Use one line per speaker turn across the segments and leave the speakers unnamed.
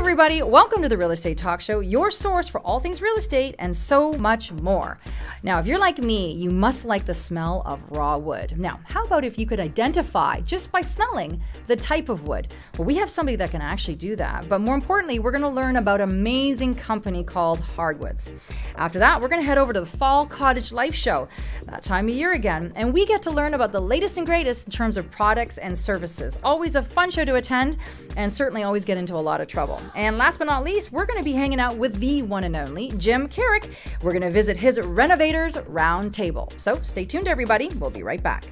everybody, welcome to the Real Estate Talk Show, your source for all things real estate and so much more. Now, if you're like me, you must like the smell of raw wood. Now, how about if you could identify just by smelling the type of wood? Well, we have somebody that can actually do that, but more importantly, we're going to learn about an amazing company called Hardwoods. After that, we're going to head over to the Fall Cottage Life Show, that time of year again, and we get to learn about the latest and greatest in terms of products and services. Always a fun show to attend, and certainly always get into a lot of trouble. And last but not least, we're going to be hanging out with the one and only Jim Caruk. We're going to visit his Renovators Roundtable. So stay tuned, everybody. We'll be right back.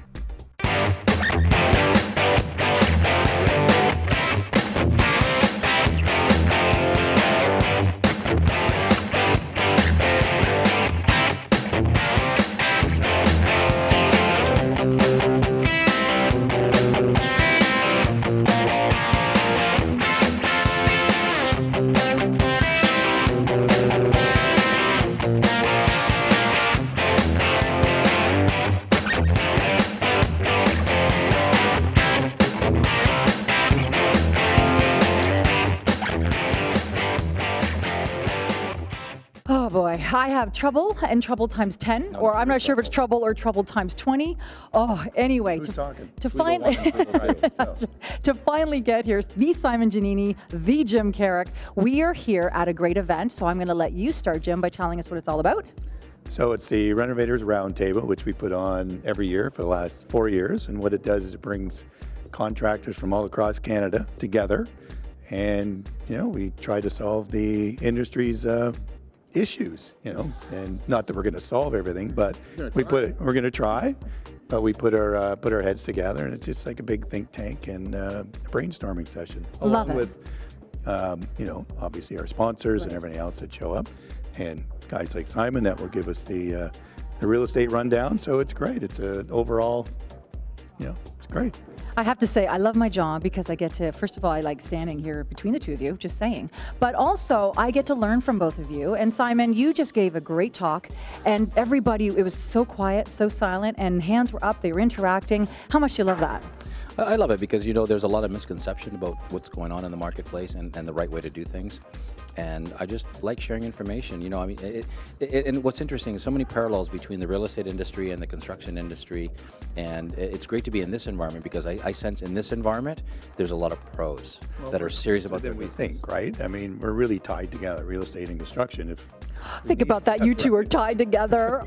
Oh boy, I have trouble and trouble times 10, or I'm not sure if it's trouble or trouble times 20. Oh, anyway, to finally get here, the Simon Giannini, the Jim Caruk, we are here at a great event. So I'm going to let you start, Jim, by telling us what it's all about.
So it's the Renovators Roundtable, which we put on every year for the last 4 years. And what it does is it brings contractors from all across Canada together. And, you know, we try to solve the industry's issues, you know, and not that we're going to solve everything, but we're going to try, but we put our heads together, and it's just like a big think tank and brainstorming session, along with, you know, obviously our sponsors and everything else that show up, and guys like Simon that will give us the real estate rundown. So it's great. It's overall, you know, it's great.
I have to say, I love my job because I get to, first of all, I like standing here between the two of you, just saying. But also, I get to learn from both of you. And Simon, you just gave a great talk. And everybody, it was so quiet, so silent, and hands were up, they were interacting. How much do you love that?
I love it because, you know, there's a lot of misconception about what's going on in the marketplace and the right way to do things. And I just like sharing information, you know, I mean, and what's interesting is so many parallels between the real estate industry and the construction industry. And it's great to be in this environment because I sense in this environment, there's a lot of pros that are serious about their business.
We think, right? I mean, we're really tied together, real estate and construction.
Think about that, you two are tied together.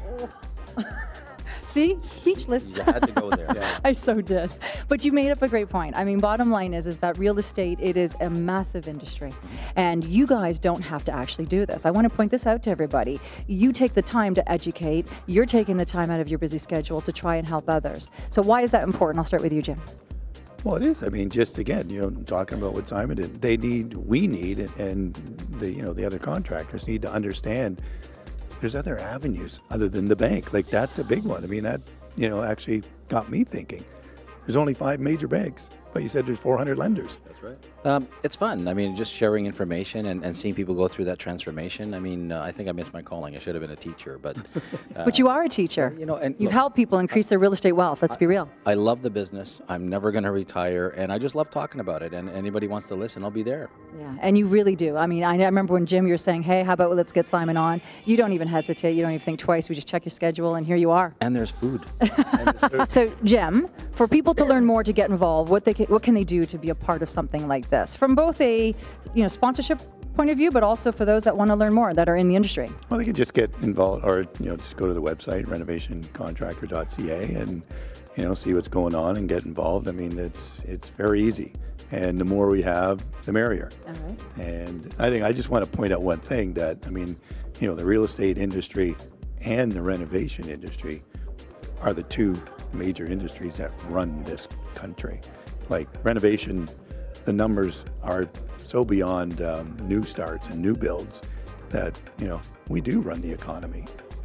See, speechless.
You had to go there. Yeah.
I so did. But you made up a great point. I mean, bottom line is that real estate, it is a massive industry. And you guys don't have to actually do this. I want to point this out to everybody. You take the time to educate. You're taking the time out of your busy schedule to try and help others. So why is that important? I'll start with you, Jim.
Well, it is. I mean, just again, you know, talking about what Simon did, we need, and the, you know, the other contractors need to understand there's other avenues other than the bank. Like, that's a big one. I mean, that, you know, actually got me thinking. There's only 5 major banks, but you said there's 400 lenders.
That's right. It's fun. I mean, just sharing information and seeing people go through that transformation. I mean, I think I missed my calling. I should have been a teacher, but...
but you are a teacher.
You know, and
you've helped people increase their real estate wealth. Let's be real.
I love the business. I'm never going to retire, and I just love talking about it. And anybody wants to listen, I'll be there.
Yeah, and you really do. I mean, I remember when Jim, you were saying, hey, how about let's get Simon on? You don't even hesitate. You don't even think twice. We just check your schedule, and here you are.
And there's food.
So, Jim, for people to learn more, to get involved, what can they do to be a part of something like this? From both a sponsorship point of view, but also for those that want to learn more that are in the industry.
Well, they can just get involved, or, you know, just go to the website renovationcontractor.ca and, you know, see what's going on and get involved. I mean, it's very easy, and the more we have, the merrier. All right. And I just want to point out one thing, that, I mean, you know, the real estate industry and the renovation industry are the 2 major industries that run this country. Like, renovation, the numbers are so beyond new starts and new builds that, you know, we do run the economy.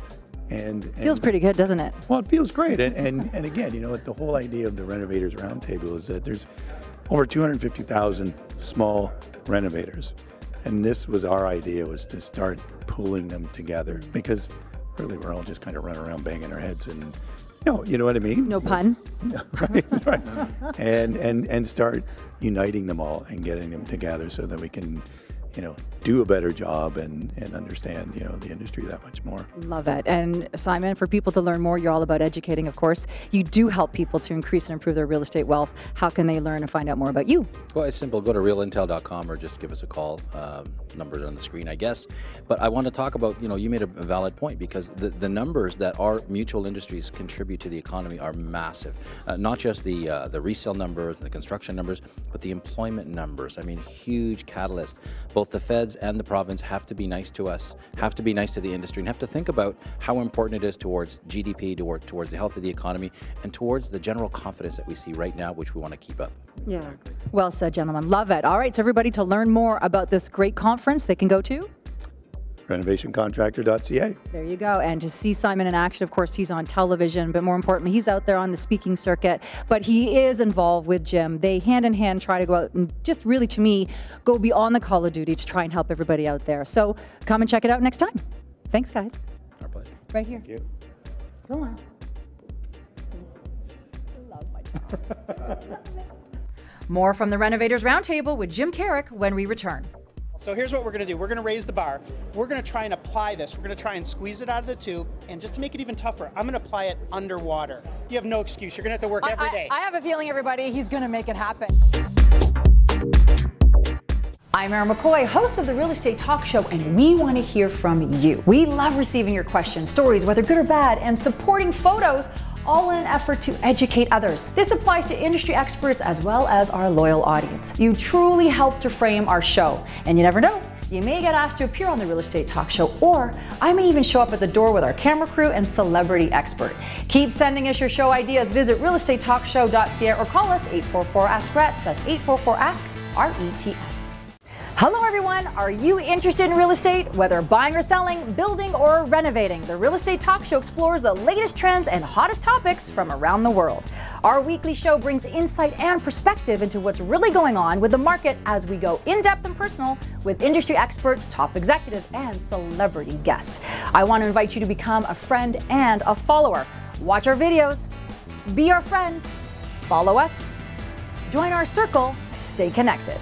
And
feels pretty good, doesn't it?
Well, it feels great. And again, you know, the whole idea of the Renovators Roundtable is that there's over 250,000 small renovators. And this was our idea, was to start pulling them together, because really we're all just kind of running around banging our heads and, you know what I mean?
No pun.
Right. And start uniting them all and getting them together so that we can, do a better job and understand, the industry that much more.
Love it. And Simon, for people to learn more, you're all about educating, of course. You do help people to increase and improve their real estate wealth. How can they learn and find out more about you?
Well, it's simple. Go to realintel.com or just give us a call. Numbers on the screen, I guess. But I want to talk about, you made a valid point, because the numbers that our mutual industries contribute to the economy are massive. Not just the resale numbers and the construction numbers, but the employment numbers. I mean, huge catalyst. Both the feds and the province have to be nice to us, have to be nice to the industry, and have to think about how important it is towards GDP, towards the health of the economy, and towards the general confidence that we see right now, which we want to keep up.
Yeah. Well said, gentlemen. Love it. All right, so everybody, to learn more about this great conference, they can go to
renovationcontractor.ca.
There you go. And to see Simon in action, of course, he's on television, but more importantly, he's out there on the speaking circuit. But he is involved with Jim. They hand in hand try to go out and just really, to me, go beyond the call of duty to try and help everybody out there. So come and check it out next time. Thanks, guys.
Our pleasure.
Right here.
Thank you.
Go on. I love my job. More from the Renovators Roundtable with Jim Caruk when we return.
So here's what we're going to do. We're going to raise the bar. We're going to try and apply this. We're going to try and squeeze it out of the tube. And just to make it even tougher, I'm going to apply it underwater. You have no excuse. You're going to have to work every day.
I have a feeling, everybody, he's going to make it happen. I'm Erin McCoy, host of the Real Estate Talk Show, and we want to hear from you. We love receiving your questions, stories, whether good or bad, and supporting photos, all in an effort to educate others. This applies to industry experts as well as our loyal audience. You truly help to frame our show, and you never know, you may get asked to appear on the Real Estate Talk Show, or I may even show up at the door with our camera crew and celebrity expert. Keep sending us your show ideas. Visit realestatetalkshow.ca or call us 844-ASK-RETS. That's 844-ASK-RETS. Hello everyone, are you interested in real estate? Whether buying or selling, building or renovating, the Real Estate Talk Show explores the latest trends and hottest topics from around the world. Our weekly show brings insight and perspective into what's really going on with the market as we go in-depth and personal with industry experts, top executives, and celebrity guests. I want to invite you to become a friend and a follower. Watch our videos, be our friend, follow us, join our circle, stay connected.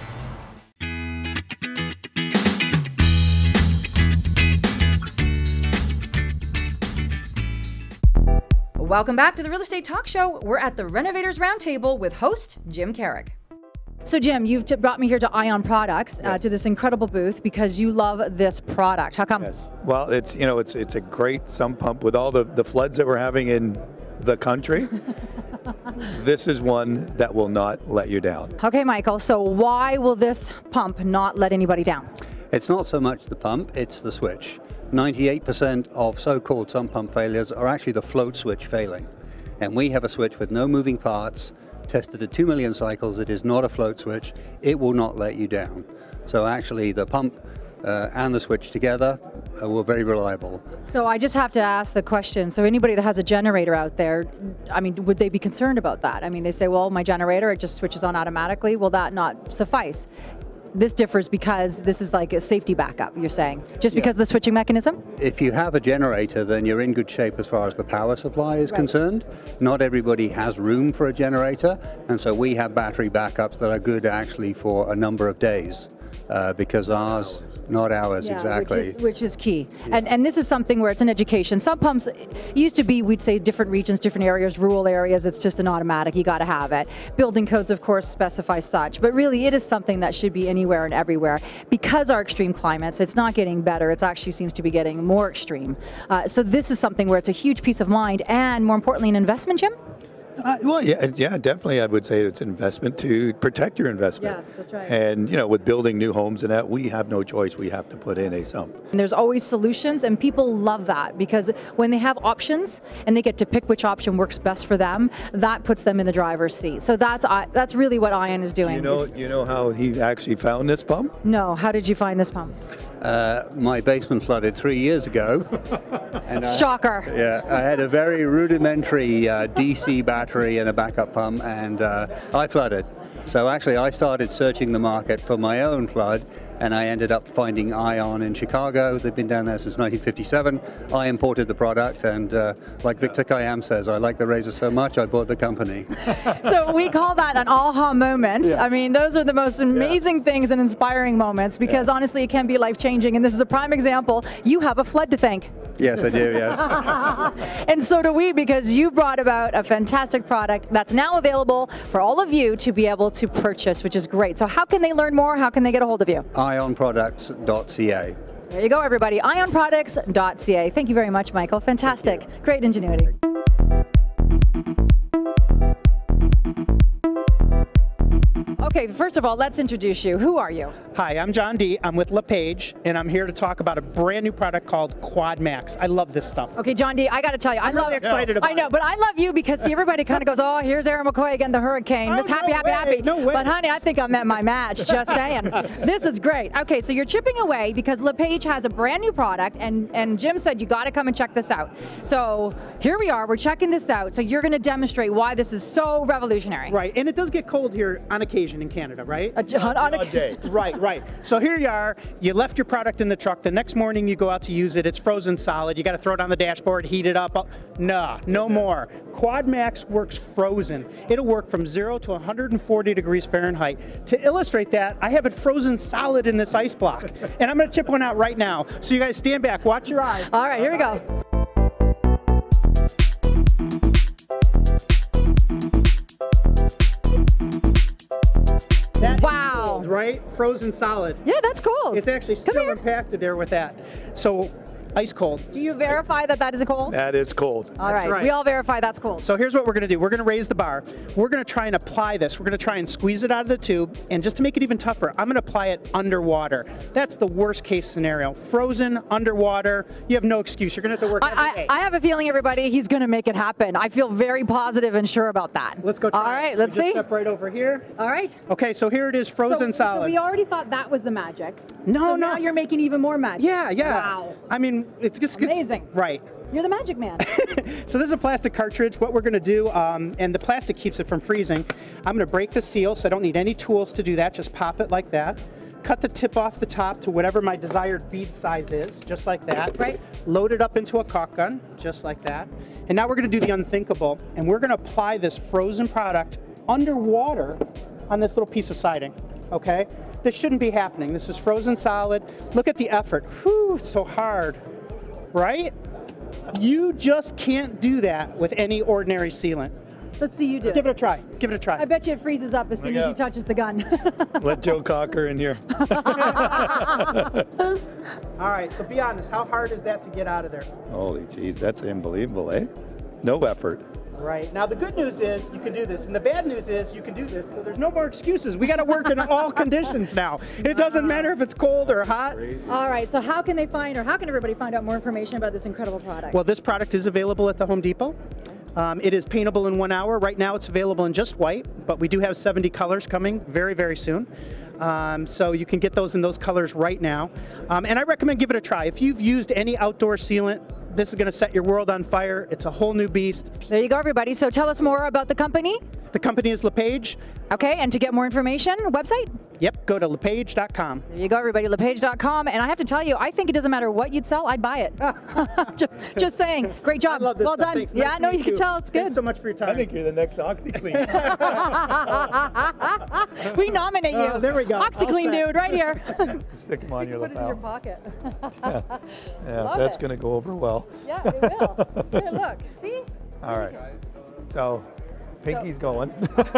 Welcome back to the Real Estate Talk Show. We're at the Renovators Roundtable with host Jim Caruk. So Jim, you've brought me here to Ion Products,
Yes.
to this incredible booth because you love this product. How come?
Yes. Well, it's a great sump pump with all the floods that we're having in the country. This is one that will not let you down.
Okay, Michael, so why will this pump not let anybody down?
It's not so much the pump, it's the switch. 98% of so-called sump pump failures are actually the float switch failing. And we have a switch with no moving parts, tested at 2 million cycles. It is not a float switch. It will not let you down. So actually the pump and the switch together were very reliable.
So I just have to ask the question, so anybody that has a generator out there, I mean, would they be concerned about that? I mean, they say, well, my generator, it just switches on automatically. Will that not suffice? This differs because this is like a safety backup, you're saying, just because of the switching mechanism?
If you have a generator, then you're in good shape as far as the power supply is concerned. Not everybody has room for a generator, and so we have battery backups that are good actually for a number of days, because ours, not ours, exactly.
Which is key. And this is something where it's an education. Sump pumps used to be, we'd say, different regions, different areas, rural areas, it's just an automatic, you got to have it. Building codes, of course, specify such, but really it is something that should be anywhere and everywhere. Because our extreme climates, it's not getting better, it actually seems to be getting more extreme. So this is something where it's a huge peace of mind and, more importantly, an investment, Jim?
Well, yeah, definitely. I would say it's an investment to protect your investment.
Yes, that's right.
And with building new homes and that, we have no choice. We have to put in a sump.
And there's always solutions, and people love that because when they have options and they get to pick which option works best for them, that puts them in the driver's seat. So that's really what Ion is doing.
You know how he actually found this pump?
No. How did you find this pump?
My basement flooded 3 years ago. And
Shocker.
I had a very rudimentary DC battery and a backup pump, and I flooded. So actually I started searching the market for my own flood, and I ended up finding Ion in Chicago. They've been down there since 1957. I imported the product, and like Victor Kayam says, I like the razor so much I bought the company.
So we call that an aha moment.
Yeah.
I mean, those are the most amazing things and inspiring moments, because honestly it can be life-changing, and this is a prime example. You have a flood to thank.
Yes, I do, yes.
And so do we, because you brought about a fantastic product that's now available for all of you to be able to purchase, which is great. So how can they learn more? How can they get a hold of you?
ionproducts.ca.
There you go, everybody. ionproducts.ca. Thank you very much, Michael. Fantastic. Great ingenuity. Okay, first of all, let's introduce you. Who are you?
Hi, I'm John D. I'm with LePage, and I'm here to talk about a brand new product called Quad Max. I love this stuff.
Okay, John D., I got to tell you,
I'm really excited about it.
I know, but I love you because see, everybody kind of goes, oh, here's Aaron McCoy again, the hurricane. Miss Happy,
no
happy,
way,
happy.
no way.
But honey, I think I'm at my match, just saying. This is great. Okay, so you're chipping away because LePage has a brand new product, and Jim said you got to come and check this out. So here we are, we're checking this out. So you're going to demonstrate why this is so revolutionary.
Right, and it does get cold here on occasion in Canada, right?
On a
day.
Right. So here you are, you left your product in the truck, the next morning you go out to use it, it's frozen solid, you got to throw it on the dashboard, heat it up. Nah, no more. Quad Max works frozen. It'll work from 0 to 140 degrees Fahrenheit. To illustrate that, I have it frozen solid in this ice block, and I'm going to chip one out right now. So you guys stand back, watch your eyes.
All right, here we go.
That
Wow.
is cold, right? Frozen solid.
Yeah, that's cool.
It's actually still impacted there with that. So ice cold.
Do you verify that that is a cold?
That is cold.
All right.
right.
We all verify that's cold.
So here's what we're going to do. We're going to raise the bar. We're going to try and apply this. We're going to try and squeeze it out of the tube. And just to make it even tougher, I'm going to apply it underwater. That's the worst case scenario. Frozen, underwater, you have no excuse. You're going to have to work every day.
I have a feeling, everybody, he's going to make it happen. I feel very positive and sure about that.
Let's go try
All right,
it.
let's
We just
see.
Step right over here.
All right.
Okay, so here it is, frozen solid.
So we already thought that was the magic.
No,
so
no.
Now you're making even more magic.
Yeah.
Wow.
I mean, it's just
Amazing.
Right.
You're the magic man.
So this is a plastic cartridge. What we're going to do, and the plastic keeps it from freezing, I'm going to break the seal, so I don't need any tools to do that. Just pop it like that. Cut the tip off the top to whatever my desired bead size is, just like that.
Right.
Load it up into a caulk gun, just like that. And now we're going to do the unthinkable, and we're going to apply this frozen product underwater on this little piece of siding, okay? This shouldn't be happening. This is frozen solid. Look at the effort. Whew, it's so hard, right? You just can't do that with any ordinary sealant.
Let's see you do
Give
it.
it a try. Give it a try.
I bet you it freezes up as soon as he touches the gun.
Let Joe Cocker in here.
All right, so be honest. How hard is that to get out of there?
Holy jeez, that's unbelievable, eh? No effort.
Right. Now, the good news is you can do this, and the bad news is you can do this, so there's no more excuses. We got to work in all conditions now. It doesn't matter if it's cold or hot.
All right, so how can they find, or how can everybody find out more information about this incredible product?
Well, this product is available at the Home Depot. It is paintable in 1 hour. Right now it's available in just white, but we do have 70 colors coming very, very soon. So you can get those in those colors right now. And I recommend give it a try. If you've used any outdoor sealant, this is going to set your world on fire. It's a whole new beast.
There you go, everybody. So tell us more about the company.
The company is LePage.
Okay, and to get more information, website?
Yep, go to lepage.com.
There you go, everybody, lepage.com. And I have to tell you, I think it doesn't matter what you'd sell, I'd buy it. just saying. Great job.
I love this
well
stuff.
done.
Thanks.
Yeah,
Nice
no,
to
you
meet
can tell it's good.
Thanks so much for your time.
I think you're the next OxyClean.
We nominate you.
There we go.
OxyClean
All set.
dude, right here.
Stick them on your
Put it in your
lapel.
pocket.
Yeah,
Love
that's
it.
going to go over well.
Yeah, it will. Here, look. See?
All right. So, Pinky's going.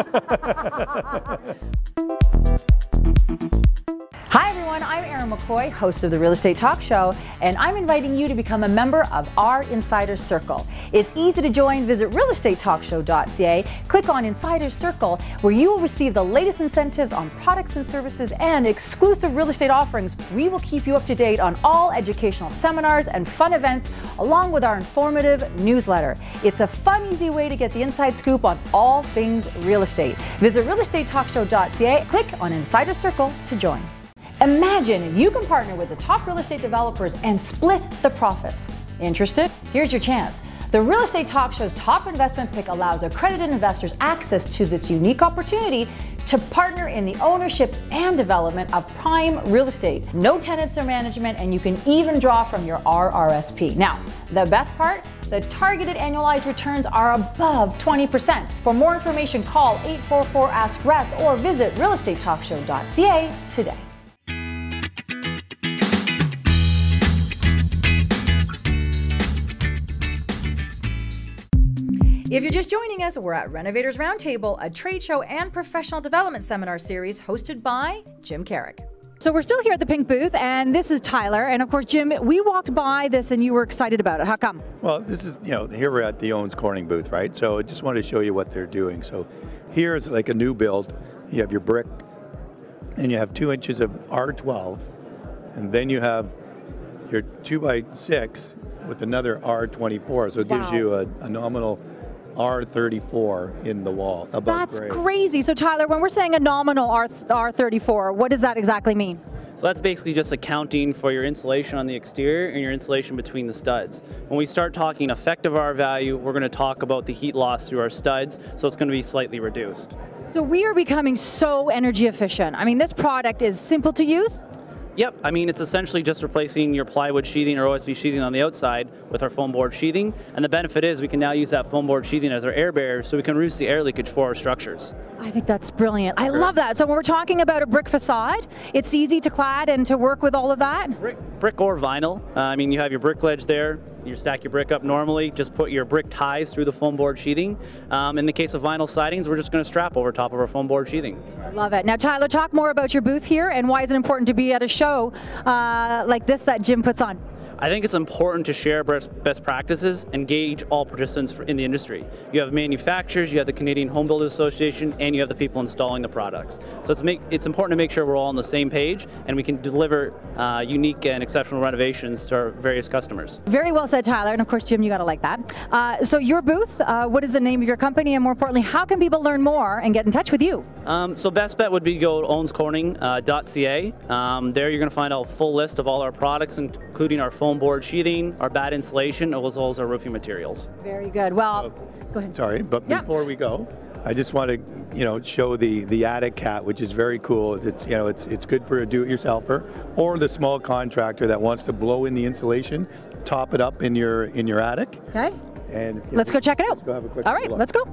Hi everyone, I'm Aaron McCoy, host of the Real Estate Talk Show, and I'm inviting you to become a member of our Insider Circle. It's easy to join. Visit realestatetalkshow.ca, click on Insider Circle, where you will receive the latest incentives on products and services and exclusive real estate offerings. We will keep you up to date on all educational seminars and fun events, along with our informative newsletter. It's a fun, easy way to get the inside scoop on all things real estate. Visit realestatetalkshow.ca, click on Insider Circle to join. Imagine you can partner with the top real estate developers and split the profits. Interested? Here's your chance. The Real Estate Talk Show's top investment pick allows accredited investors access to this unique opportunity to partner in the ownership and development of prime real estate. No tenants or management, and you can even draw from your RRSP. Now, the best part? The targeted annualized returns are above 20%. For more information, call 844-ASK-RETS or visit realestatetalkshow.ca today. If you're just joining us, we're at Renovators Roundtable, a trade show and professional development seminar series hosted by Jim Caruk. So we're still here at the Pink booth, and this is Tyler. And of course, Jim, we walked by this and you were excited about it. How come?
Well, this is, here we're at the Owens Corning booth, right? So I just wanted to show you what they're doing. So here is like a new build. You have your brick, and you have 2 inches of R12, and then you have your 2x6 with another R24. So it gives you a nominal R34 in the wall.
That's crazy. So Tyler, when we're saying a nominal R34, what does that exactly mean?
So that's basically just accounting for your insulation on the exterior and your insulation between the studs. When we start talking effective R value, we're going to talk about the heat loss through our studs, so it's going to be slightly reduced.
So we are becoming so energy efficient. I mean, this product is simple to use.
Yep, I mean, it's essentially just replacing your plywood sheathing or OSB sheathing on the outside with our foam board sheathing. And the benefit is we can now use that foam board sheathing as our air barrier, so we can reduce the air leakage for our structures.
I think that's brilliant. I love that. So when we're talking about a brick facade, it's easy to clad and to work with all of that?
Brick or vinyl. I mean, you have your brick ledge there. You stack your brick up normally. Just put your brick ties through the foam board sheathing. In the case of vinyl sidings, we're just going to strap over top of our foam board sheathing.
I love it. Now, Tyler, talk more about your booth here and why is it important to be at a show like this that Jim puts on?
I think it's important to share best practices, engage all participants in the industry. You have manufacturers, you have the Canadian Home Builders Association, and you have the people installing the products. So it's important to make sure we're all on the same page and we can deliver unique and exceptional renovations to our various customers.
Very well said, Tyler, and of course, Jim, you got to like that. So your booth, what is the name of your company, and more importantly, how can people learn more and get in touch with you?
So best bet would be to go to owenscorning.ca. There you're going to find a full list of all our products, including our foam board sheathing, our bad insulation, as well as our roofing materials.
Very good. Well, go ahead.
Sorry, but before we go, I just want to, show the attic cat, which is very cool. It's, it's good for a do-it-yourselfer or the small contractor that wants to blow in the insulation, top it up in your attic.
Okay.
And
let's go check it out.
Let's go have a quick
All right,
look.
let's go.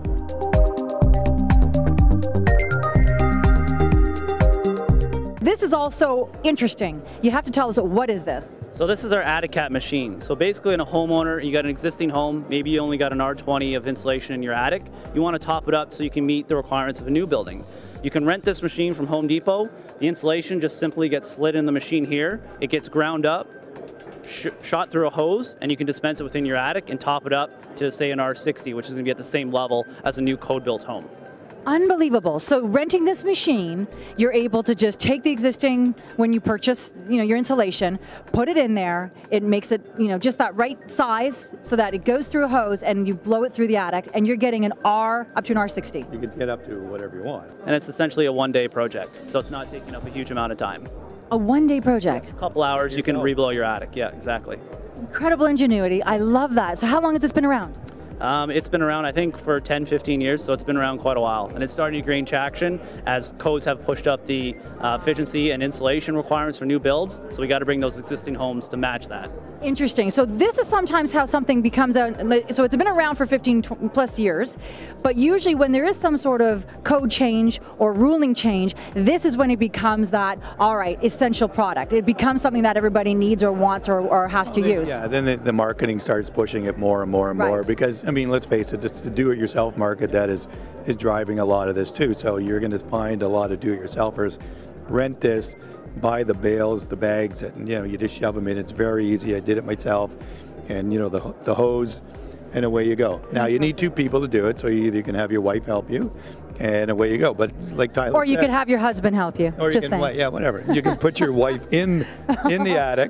This is also interesting. You have to tell us, what is this?
So this is our attic cat machine. So basically, in a homeowner, you got an existing home, maybe you only got an R20 of insulation in your attic. You want to top it up so you can meet the requirements of a new building. You can rent this machine from Home Depot. The insulation just simply gets slid in the machine here. It gets ground up, shot through a hose, and you can dispense it within your attic and top it up to, say, an R60, which is going to be at the same level as a new code-built home.
Unbelievable. So renting this machine, you're able to just take the existing, when you purchase, your insulation, put it in there. It makes it, just that right size so that it goes through a hose and you blow it through the attic, and you're getting an R up to an R60.
You can get up to whatever you want.
And it's essentially a one-day project, so it's not taking up a huge amount of time.
A one-day project?
A couple hours, you can reblow your attic. Yeah, exactly.
Incredible ingenuity. I love that. So how long has this been around?
It's been around, I think, for 10, 15 years, so it's been around quite a while. And it's starting to gain traction as codes have pushed up the efficiency and insulation requirements for new builds, so we got to bring those existing homes to match that.
Interesting. So this is sometimes how something becomes out. So it's been around for 15 plus years, but usually when there is some sort of code change or ruling change, this is when it becomes that, all right, essential product. It becomes something that everybody needs or wants or has to use.
Yeah, then the marketing starts pushing it more and more and more, because, I mean, let's face it, it's the do-it-yourself market that is driving a lot of this too. So you're going to find a lot of do-it-yourselfers rent this, buy the bales, the bags, and you just shove them in. It's very easy. I did it myself, and the hose, and away you go. Now you need two people to do it, so you either can have your wife help you, and away you go. But like Tyler
or you
said,
could have your husband help you.
Or
just
you can, yeah, whatever. You can put your wife in the attic.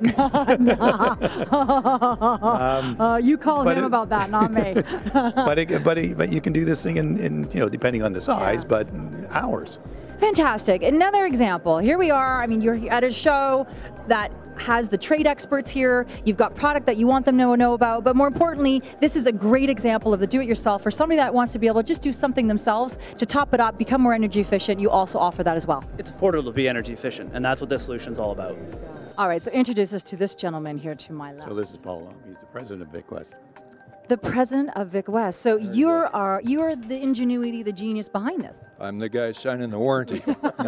You call him about that, not me.
but you can do this thing in depending on the size, but hours.
Fantastic. Another example. Here we are. I mean, you're at a show that has the trade experts here. You've got product that you want them to know about, but more importantly, this is a great example of the do-it-yourself for somebody that wants to be able to just do something themselves to top it up, become more energy efficient. You also offer that as well.
It's affordable to be energy efficient, and that's what this solution's all about.
All right, so introduce us to this gentleman here to my left.
So this is Paul. He's the president of Vic West.
The president of Vic West. So you're the ingenuity, the genius behind this.
I'm the guy signing the warranty.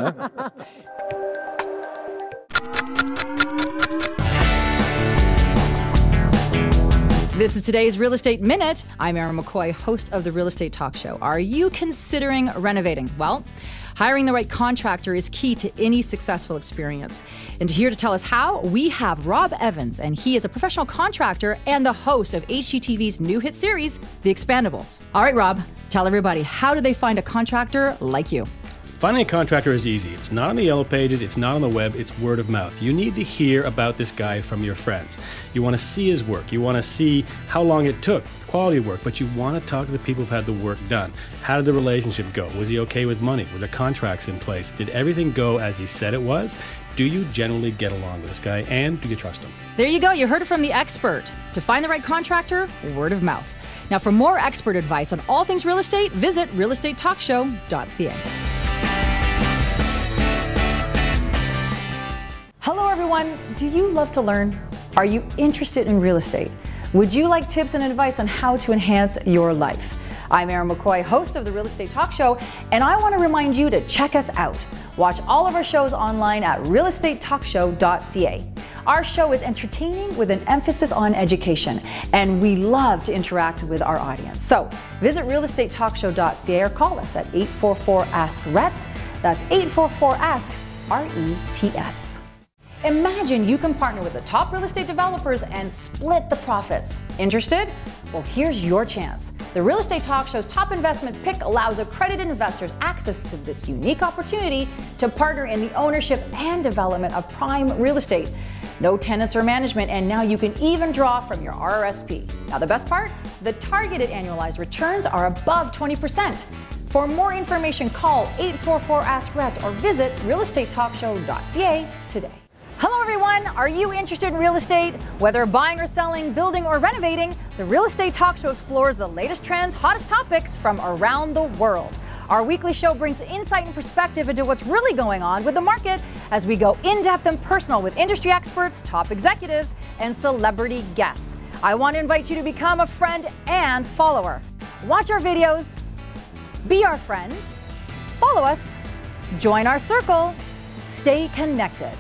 This is today's Real Estate Minute. I'm Erin McCoy, host of the Real Estate Talk Show. Are you considering renovating? Well, hiring the right contractor is key to any successful experience. And here to tell us how, we have Rob Evans, and he is a professional contractor and the host of HGTV's new hit series, The Expandables. All right, Rob, tell everybody, how do they find a contractor like you?
Finding a contractor is easy. It's not on the yellow pages, it's not on the web, it's word of mouth. You need to hear about this guy from your friends. You want to see his work, you want to see how long it took, quality of work, but you want to talk to the people who've had the work done. How did the relationship go? Was he okay with money? Were the contracts in place? Did everything go as he said it was? Do you generally get along with this guy, and do you trust him?
There you go, you heard it from the expert. To find the right contractor, word of mouth. Now for more expert advice on all things real estate, visit realestatetalkshow.ca. Hello everyone, do you love to learn? Are you interested in real estate? Would you like tips and advice on how to enhance your life? I'm Erin McCoy, host of the Real Estate Talk Show, and I want to remind you to check us out. Watch all of our shows online at realestatetalkshow.ca. Our show is entertaining with an emphasis on education, and we love to interact with our audience. So visit realestatetalkshow.ca or call us at 844-ASK-RETS. That's 844-ASK-RETS. Imagine you can partner with the top real estate developers and split the profits. Interested? Well, here's your chance. The Real Estate Talk Show's top investment pick allows accredited investors access to this unique opportunity to partner in the ownership and development of prime real estate. No tenants or management, and now you can even draw from your RRSP. Now the best part? The targeted annualized returns are above 20%. For more information, call 844-ASK-RETS or visit realestatetalkshow.ca today. Hello everyone, are you interested in real estate? Whether buying or selling, building or renovating, the Real Estate Talk Show explores the latest trends, hottest topics from around the world. Our weekly show brings insight and perspective into what's really going on with the market as we go in-depth and personal with industry experts, top executives, and celebrity guests. I want to invite you to become a friend and follower. Watch our videos, be our friend, follow us, join our circle, stay connected.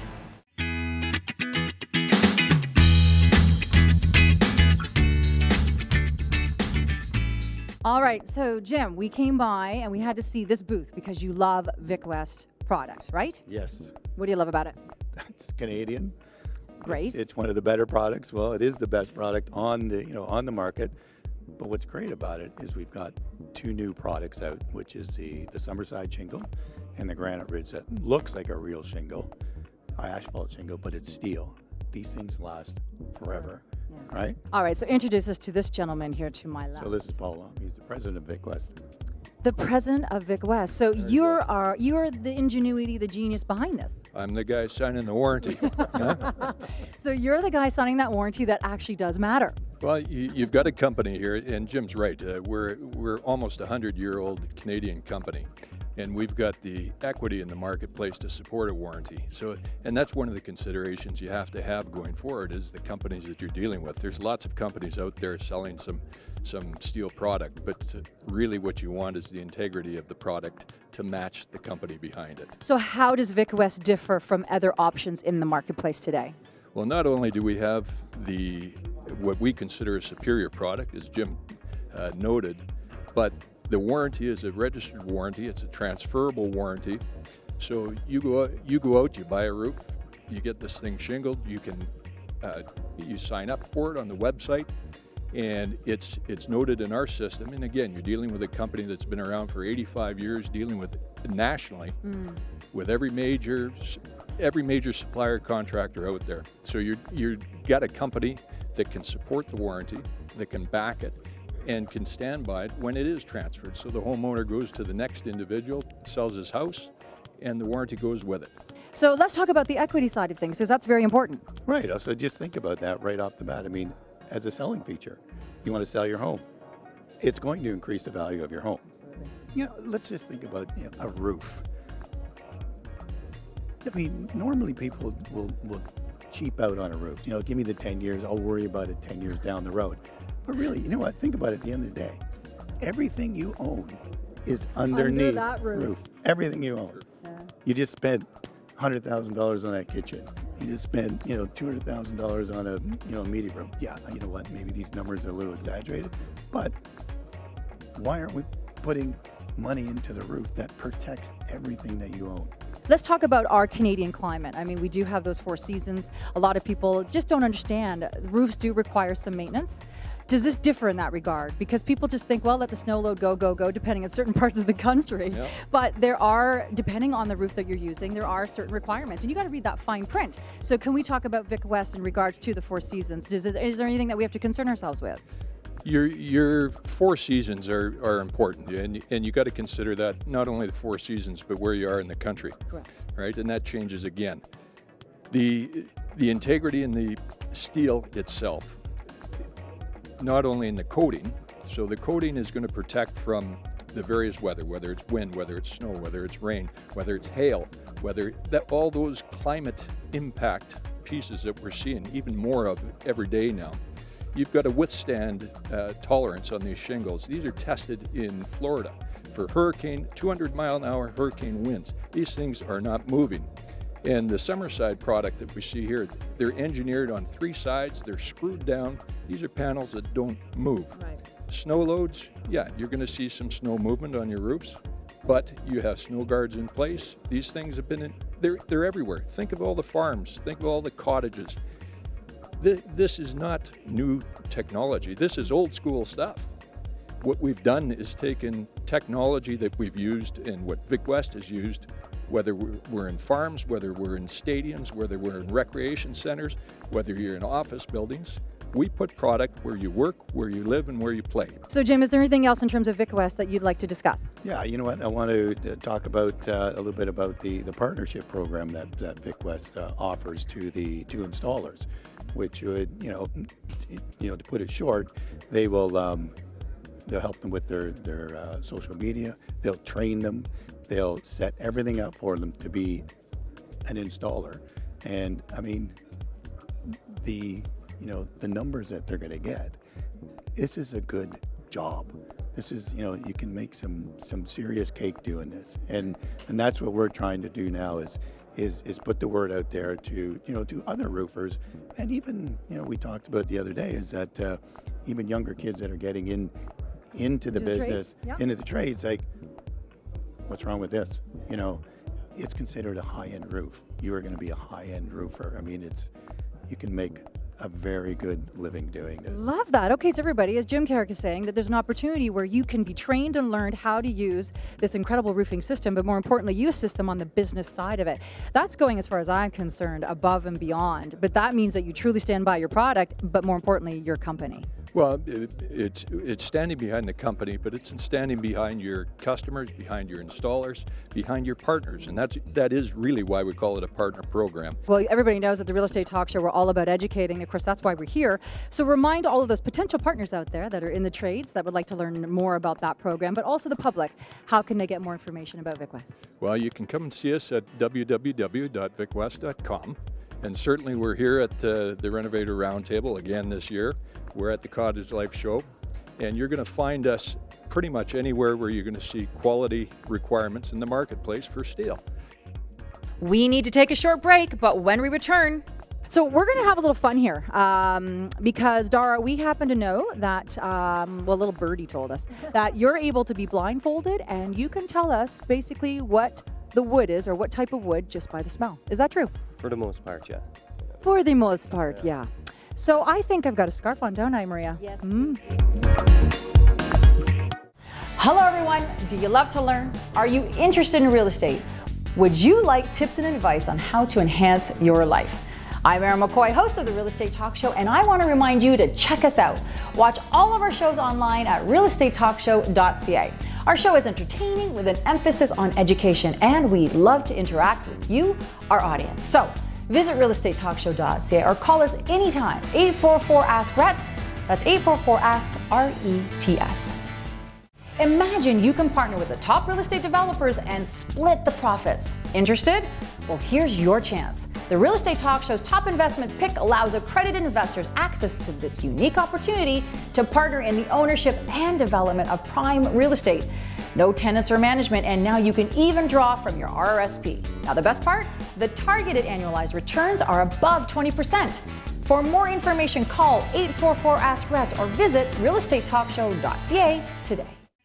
All right, so Jim, we came by and we had to see this booth because you love Vic West product, right?
Yes.
What do you love about it?
It's Canadian.
Great.
It's one of the better products. Well, it is the best product on the on the market. But what's great about it is we've got two new products out, which is the Summerside shingle and the Granite Ridge that looks like a real shingle, asphalt shingle, but it's steel. These things last forever. Right?
All right, so introduce us to this gentleman here to my left.
So this is Paul. He's the president of Vic West.
The president of Vic West. So you're the ingenuity, the genius behind this.
I'm the guy signing the warranty.
So you're the guy signing that warranty that actually does matter.
Well, you've got a company here, and Jim's right. We're almost a 100-year-old Canadian company, and we've got the equity in the marketplace to support a warranty. So, and that's one of the considerations you have to have going forward is the companies that you're dealing with. There's lots of companies out there selling some steel product, but really what you want is the integrity of the product to match the company behind it.
So how does Vic West differ from other options in the marketplace today?
Well, not only do we have what we consider a superior product, as Jim noted, but the warranty is a registered warranty. It's a transferable warranty. So you go out, you buy a roof, you get this thing shingled, you sign up for it on the website, and it's noted in our system. And again, you're dealing with a company that's been around for 85 years, dealing with nationally with every major supplier contractor out there. So you got a company that can support the warranty, that can back it, and can stand by it when it is transferred. So the homeowner goes to the next individual, sells his house, and the warranty goes with it.
So let's talk about the equity side of things, because that's very important.
Right. So just think about that right off the bat. I mean, as a selling feature, you want to sell your home. It's going to increase the value of your home. You know, let's just think about a roof. I mean, normally people will cheap out on a roof. You know, give me the 10 years, I'll worry about it 10 years down the road. But really, you know what? Think about it at the end of the day. Everything you own is underneath
that roof.
Everything you own.
Yeah.
You just spent $100,000 on that kitchen. You just spent, $200,000 on a, media room. Yeah, you know what? Maybe these numbers are a little exaggerated, but why aren't we putting money into the roof that protects everything that you own?
Let's talk about our Canadian climate. I mean, we do have those 4 seasons. A lot of people just don't understand. Roofs do require some maintenance. Does this differ in that regard? Because people just think, well, let the snow load go, depending on certain parts of the country. Yep. But there are, depending on the roof that you're using, there are certain requirements. And you got to read that fine print. So can we talk about Vic West in regards to the 4 seasons? Is there anything that we have to concern ourselves with?
Your 4 seasons are important, and you got to consider that not only the 4 seasons, but where you are in the country.
Correct.
Right? And that changes again. The integrity in the steel itself, not only in the coating, so the coating is going to protect from the various weather, whether it's wind, whether it's snow, whether it's rain, whether it's hail, all those climate impact pieces that we're seeing even more of every day now. You've got to withstand tolerance on these shingles. These are tested in Florida for 200-mile-an-hour hurricane winds. These things are not moving. And the Summerside product that we see here, they're engineered on 3 sides, they're screwed down. These are panels that don't move. Right. Snow loads, yeah, you're going to see some snow movement on your roofs, but you have snow guards in place. These things have been they're everywhere. Think of all the farms, think of all the cottages. This is not new technology. This is old school stuff. What we've done is taken technology that we've used and what Vic West has used, whether we're in farms, whether we're in stadiums, whether we're in recreation centers, whether you're in office buildings. We put product where you work, where you live, and where you play.
So Jim, is there anything else in terms of Vic West that you'd like to discuss?
Yeah, you know what? I want to talk about a little bit about the partnership program that Vic West offers to the installers, which would, to put it short, they will they'll help them with their social media. They'll train them. They'll set everything up for them to be an installer. And I mean, the numbers that they're going to get, this is a good job. This is, you can make some serious cake doing this. And that's what we're trying to do now is put the word out there to, to other roofers. And even, we talked about the other day is that even younger kids that are getting into the business, into the trades, like, what's wrong with this? It's considered a high-end roof. You are going to be a high-end roofer. I mean, you can make a very good living doing this.
Love that. Okay, so everybody, as Jim Caruk is saying, that there's an opportunity where you can be trained and learned how to use this incredible roofing system, but more importantly, you assist them on the business side of it. That's going, as far as I'm concerned, above and beyond. But that means that you truly stand by your product, but more importantly, your company.
Well, it's standing behind the company, but it's standing behind your customers, behind your installers, behind your partners, and that is really why we call it a partner program.
Well, everybody knows that the Real Estate Talk Show, we're all about educating. Of course, that's why we're here. So remind all of those potential partners out there that are in the trades that would like to learn more about that program, but also the public. How can they get more information about Vic West?
Well, you can come and see us at www.vicwest.com. And certainly we're here at the Renovator Roundtable again this year. We're at the Cottage Life Show, and you're going to find us pretty much anywhere where you're going to see quality requirements in the marketplace for steel.
We need to take a short break, but when we return... So we're going to have a little fun here because, Darragh, we happen to know that, little birdie told us, that you're able to be blindfolded and you can tell us basically what the wood is or what type of wood just by the smell. Is that true?
For the most part, yeah.
For the most part, yeah. So I think I've got a scarf on, don't I, Maria?
Yes.
Hello, everyone. Do you love to learn? Are you interested in real estate? Would you like tips and advice on how to enhance your life? I'm Erin McCoy, host of the Real Estate Talk Show, and I want to remind you to check us out. Watch all of our shows online at realestatetalkshow.ca. Our show is entertaining with an emphasis on education, and we love to interact with you, our audience. So visit realestatetalkshow.ca or call us anytime, 844-ASK-RETS. That's 844-ASK-RETS. Imagine you can partner with the top real estate developers and split the profits. Interested? Well, here's your chance. The Real Estate Talk Show's top investment pick allows accredited investors access to this unique opportunity to partner in the ownership and development of prime real estate. No tenants or management, and now you can even draw from your RRSP. Now, the best part? The targeted annualized returns are above 20%. For more information, call 844-ASK-RETS or visit realestatetalkshow.ca today.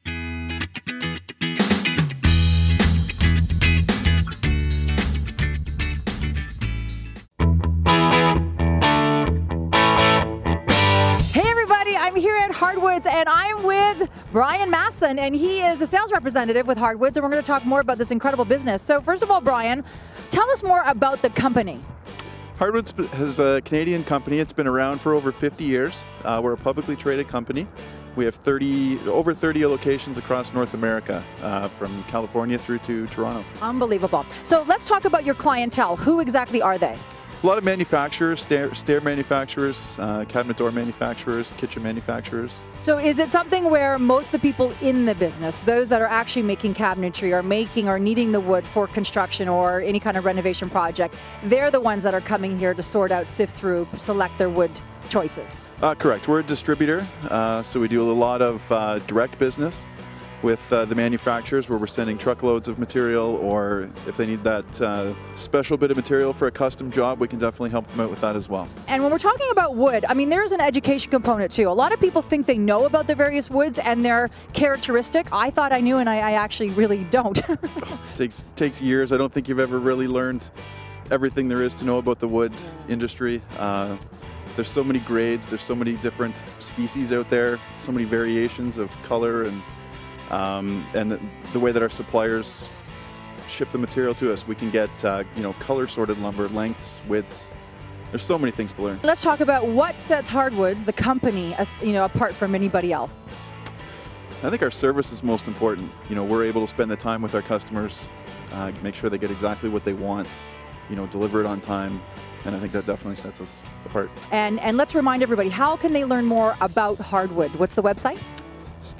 I'm here at Hardwoods, and I'm with Brian Masson, and he is a sales representative with Hardwoods, and we're going to talk more about this incredible business. So first of all, Brian, tell us more about the company.
Hardwoods is a Canadian company. It's been around for over 50 years. We're a publicly traded company. We have over 30 locations across North America, from California through to Toronto.
Unbelievable. So let's talk about your clientele. Who exactly are they?
A lot of manufacturers, stair manufacturers, cabinet door manufacturers, kitchen manufacturers.
So is it something where most of the people in the business, those that are actually making cabinetry or making or needing the wood for construction or any kind of renovation project, they're the ones that are coming here to sort out, sift through, select their wood choices?
Correct. We're a distributor, so we do a lot of direct business with the manufacturers, where we're sending truckloads of material, or if they need that special bit of material for a custom job, we can definitely help them out with that as well.
And when we're talking about wood, I mean, there's an education component too. A lot of people think they know about the various woods and their characteristics. I thought I knew, and I actually really don't.
It takes years. I don't think you've ever really learned everything there is to know about the wood industry. There's so many grades, there's so many different species out there, so many variations of color, and the way that our suppliers ship the material to us, we can get color sorted lumber, lengths, widths. There's so many things to learn.
Let's talk about what sets Hardwoods, the company, apart from anybody else.
I think our service is most important. We're able to spend the time with our customers, make sure they get exactly what they want, deliver it on time, and I think that definitely sets us apart.
And let's remind everybody, how can they learn more about Hardwood? What's the website?
It's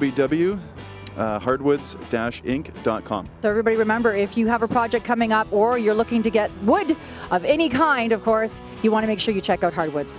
www.hardwoods-inc.com.
So everybody remember, if you have a project coming up or you're looking to get wood of any kind, of course, you want to make sure you check out Hardwoods.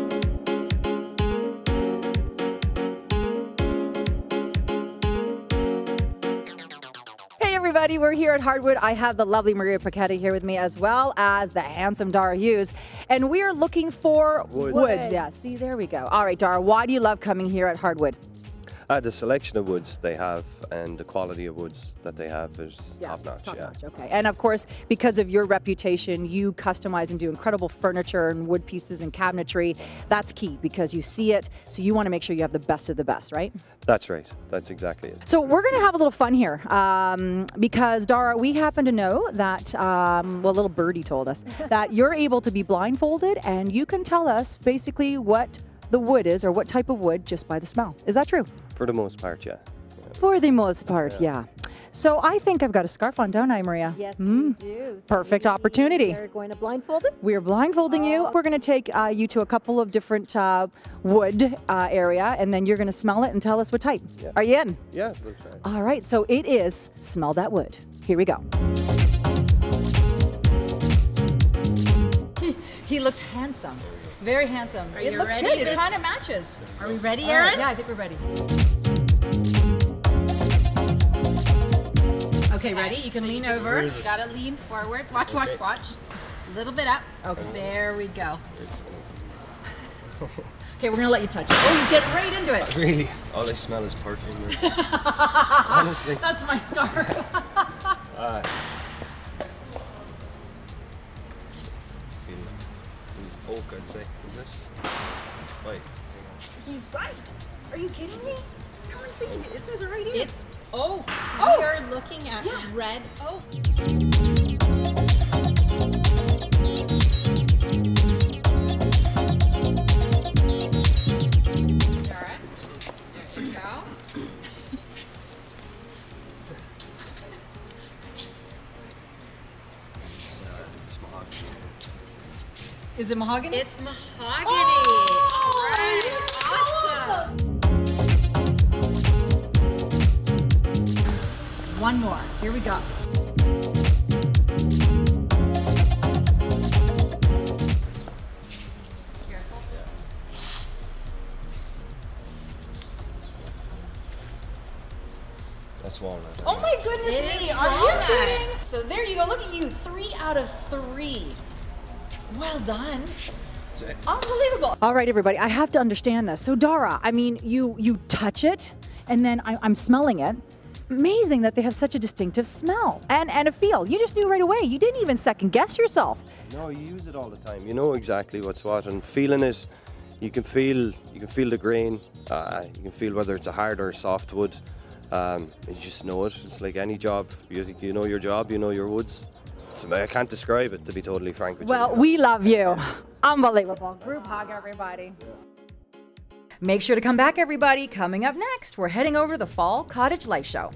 Hey everybody, we're here at Hardwood. I have the lovely Maria Paquetta here with me, as well as the handsome Darragh Hughes. And we are looking for wood. Yeah, see, there we go. All right, Darragh, why do you love coming here at Hardwood?
The selection of woods they have and the quality of woods that they have is top-notch.
Top-notch, okay. And of course, because of your reputation, you customize and do incredible furniture and wood pieces and cabinetry. That's key, because you see it, so you want to make sure you have the best of the best, right?
That's right. That's exactly it.
So we're going to have a little fun here, because Darragh, we happen to know that, a little birdie told us, that you're able to be blindfolded and you can tell us basically what the wood is, or what type of wood, just by the smell. Is that true?
For the most part, yeah.
For the most part, yeah. So I think I've got a scarf on, don't I, Maria?
Yes, you do. So
perfect opportunity.
We're going to blindfold it?
We're blindfolding you. We're going to take you to a couple of different wood area, and then you're going to smell it and tell us what type.
Yeah.
Are you in?
Yeah, looks right.
All right, so it is Smell That Wood. Here we go. He looks handsome. Very handsome. It looks
ready?
good. It kind of matches.
Are we ready, Erin?
Yeah, I think we're ready. Okay, ready? You can lean over.
You gotta lean forward. Watch. A little bit up.
Okay.
There we go.
Okay, we're gonna let you touch it. Oh, he's getting right into it.
Really? All I smell is perfume. Honestly.
That's my scarf.
Oak, I'd say. Is it? Right.
He's right. Are you kidding me? Come and see. It says it right here.
It's oak.
Oh.
We are looking at red oak. Darragh, there you go.
Is it mahogany?
It's mahogany.
Oh,
All right. Awesome.
One more. Here we go.
That's walnut.
Oh my goodness
It
me,
is
are you
walnut.
kidding? So there you go, look at you, 3 out of 3. Well done. Unbelievable. All right, everybody, I have to understand this. So Darragh, I mean, you touch it, and then I'm smelling it. Amazing that they have such a distinctive smell and a feel. You just knew right away. You didn't even second guess yourself.
No, you use it all the time. You know exactly what's what, and feeling it, you can feel the grain. You can feel whether it's a hard or a soft wood. You just know it. It's like any job. You know your job. You know your woods. I can't describe it, to be totally frank with you.
Well, we love you. Unbelievable. Group hug, everybody. Make sure to come back, everybody. Coming up next, we're heading over to the Fall Cottage Life Show.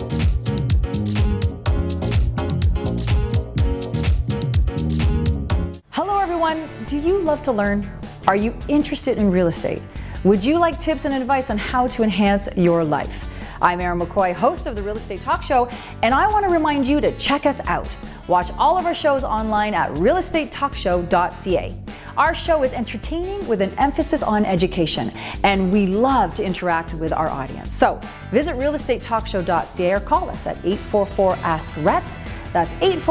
Hello, everyone. Do you love to learn? Are you interested in real estate? Would you like tips and advice on how to enhance your life? I'm Erin McCoy, host of the Real Estate Talk Show, and I want to remind you to check us out. Watch all of our shows online at realestatetalkshow.ca. Our show is entertaining with an emphasis on education, and we love to interact with our audience. So visit realestatetalkshow.ca or call us at 844-ASK-RETS. That's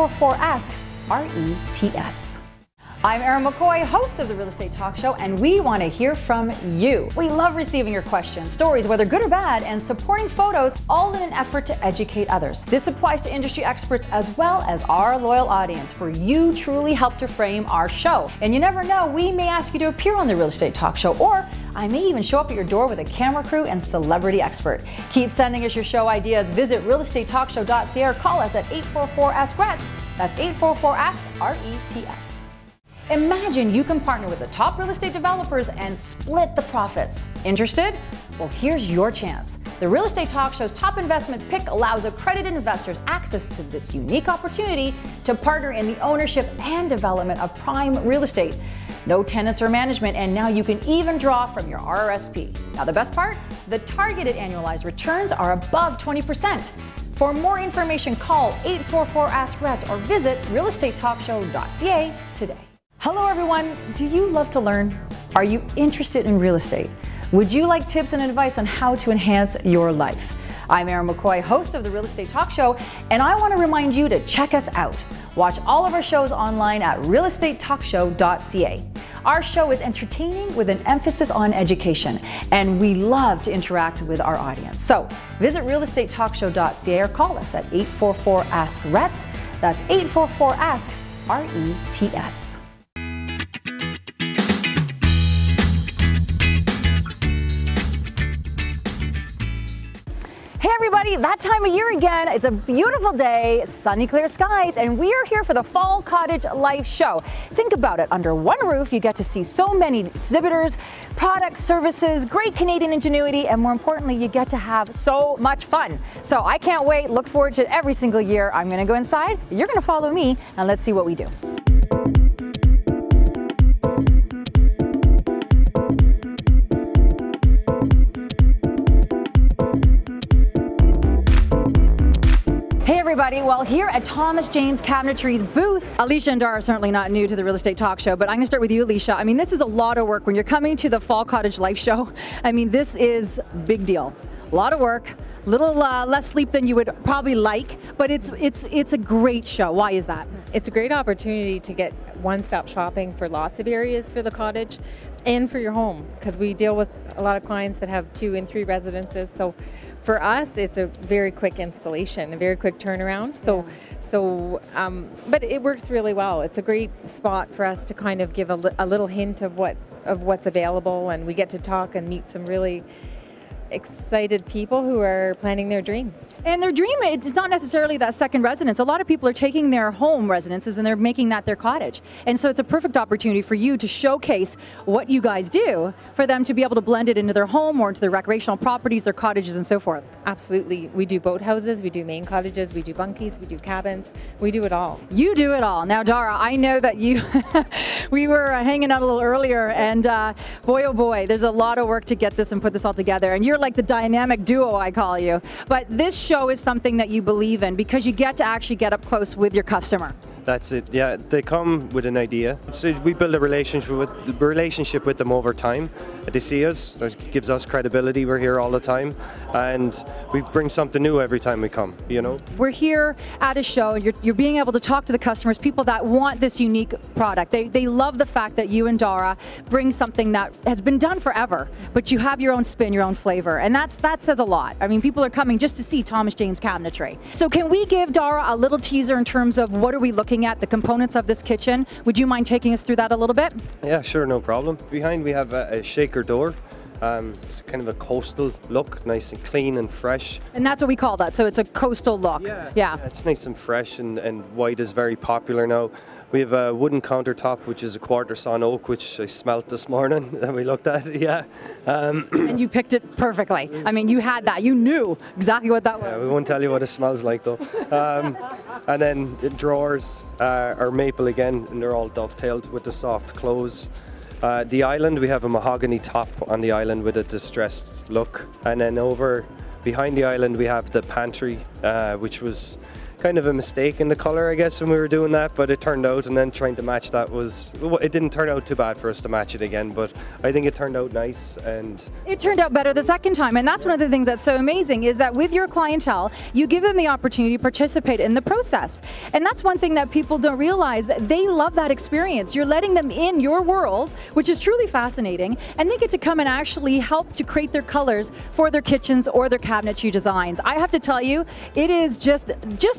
844-ASK-RETS. I'm Erin McCoy, host of the Real Estate Talk Show, and we want to hear from you. We love receiving your questions, stories, whether good or bad, and supporting photos, all in an effort to educate others. This applies to industry experts as well as our loyal audience, for you truly help to frame our show. And you never know, we may ask you to appear on the Real Estate Talk Show, or I may even show up at your door with a camera crew and celebrity expert. Keep sending us your show ideas. Visit realestatetalkshow.ca or call us at 844-ASK-RETS. That's 844-ASK-RETS. Imagine you can partner with the top real estate developers and split the profits. Interested? Well, here's your chance. The Real Estate Talk Show's top investment pick allows accredited investors access to this unique opportunity to partner in the ownership and development of prime real estate. No tenants or management, and now you can even draw from your RRSP. Now the best part? The targeted annualized returns are above 20%. For more information, call 844-ASK-RETS or visit realestatetalkshow.ca today. Hello, everyone. Do you love to learn? Are you interested in real estate? Would you like tips and advice on how to enhance your life? I'm Erin McCoy, host of the Real Estate Talk Show, and I want to remind you to check us out. Watch all of our shows online at realestatetalkshow.ca. Our show is entertaining with an emphasis on education, and we love to interact with our audience. So visit realestatetalkshow.ca or call us at 844-ASK-RETS. That's 844-ASK-RETS. Hey everybody, that time of year again. It's a beautiful day, sunny clear skies, and we are here for the Fall Cottage Life Show. Think about it, under one roof you get to see so many exhibitors, products, services, great Canadian ingenuity, and more importantly, you get to have so much fun. So I can't wait, look forward to it every single year. I'm gonna go inside, you're gonna follow me, and let's see what we do. Hey everybody, well here at Thomas James Cabinetry's booth, Alicia and Darragh are certainly not new to the Real Estate Talk Show, but I'm going to start with you, Alicia. I mean, this is a lot of work when you're coming to the Fall Cottage Life Show. I mean, this is a big deal. A lot of work, a little less sleep than you would probably like, but it's a great show. Why is that?
It's a great opportunity to get one-stop shopping for lots of areas for the cottage and for your home, because we deal with a lot of clients that have 2 and 3 residences. So for us, it's a very quick installation, a very quick turnaround. But it works really well. It's a great spot for us to kind of give a little hint of what's available, and we get to talk and meet some really excited people who are planning their dream.
And their dream, it's not necessarily that second residence. A lot of people are taking their home residences and they're making that their cottage. And so it's a perfect opportunity for you to showcase what you guys do for them to be able to blend it into their home or into their recreational properties, their cottages and so forth.
Absolutely. We do boat houses, we do main cottages, we do bunkies, we do cabins, we do it all.
You do it all. Now, Darragh, I know that you, we were hanging out a little earlier and boy, oh boy, there's a lot of work to get this and put this all together. And you're like the dynamic duo, I call you. But this show is something that you believe in because you get to actually get up close with your customer.
That's it. Yeah, they come with an idea. So we build a relationship with them over time. They see us. It gives us credibility. We're here all the time, and we bring something new every time we come. You know.
We're here at a show. You're being able to talk to the customers, people that want this unique product. They love the fact that you and Darragh bring something that has been done forever, but you have your own spin, your own flavor, and that says a lot. I mean, people are coming just to see Thomas Jane's Cabinetry. So can we give Darragh a little teaser in terms of what are we looking at, the components of this kitchen? Would you mind taking us through that a little bit?
Yeah, sure, no problem. Behind we have a shaker door. It's kind of a coastal look, nice and clean and fresh.
And that's what we call that, so it's a coastal look. Yeah.
It's nice and fresh, and white is very popular now. We have a wooden countertop, which is a quarter sawn oak, which I smelt this morning that we looked at, yeah.
And you picked it perfectly. I mean, you had that. You knew exactly what that was.
Yeah, we won't tell you what it smells like, though. And then the drawers are maple again, and they're all dovetailed with the soft close. The island, we have a mahogany top on the island with a distressed look. And then over behind the island, we have the pantry, which was kind of a mistake in the color, I guess, when we were doing that, but it turned out, and then trying to match that it didn't turn out too bad for us to match it again, but I think it turned out nice. And
it turned out better the second time, and that's one of the things that's so amazing is that with your clientele, you give them the opportunity to participate in the process. And that's one thing that people don't realize, that they love that experience. You're letting them in your world, which is truly fascinating, and they get to come and actually help to create their colors for their kitchens or their cabinetry designs. I have to tell you, it is just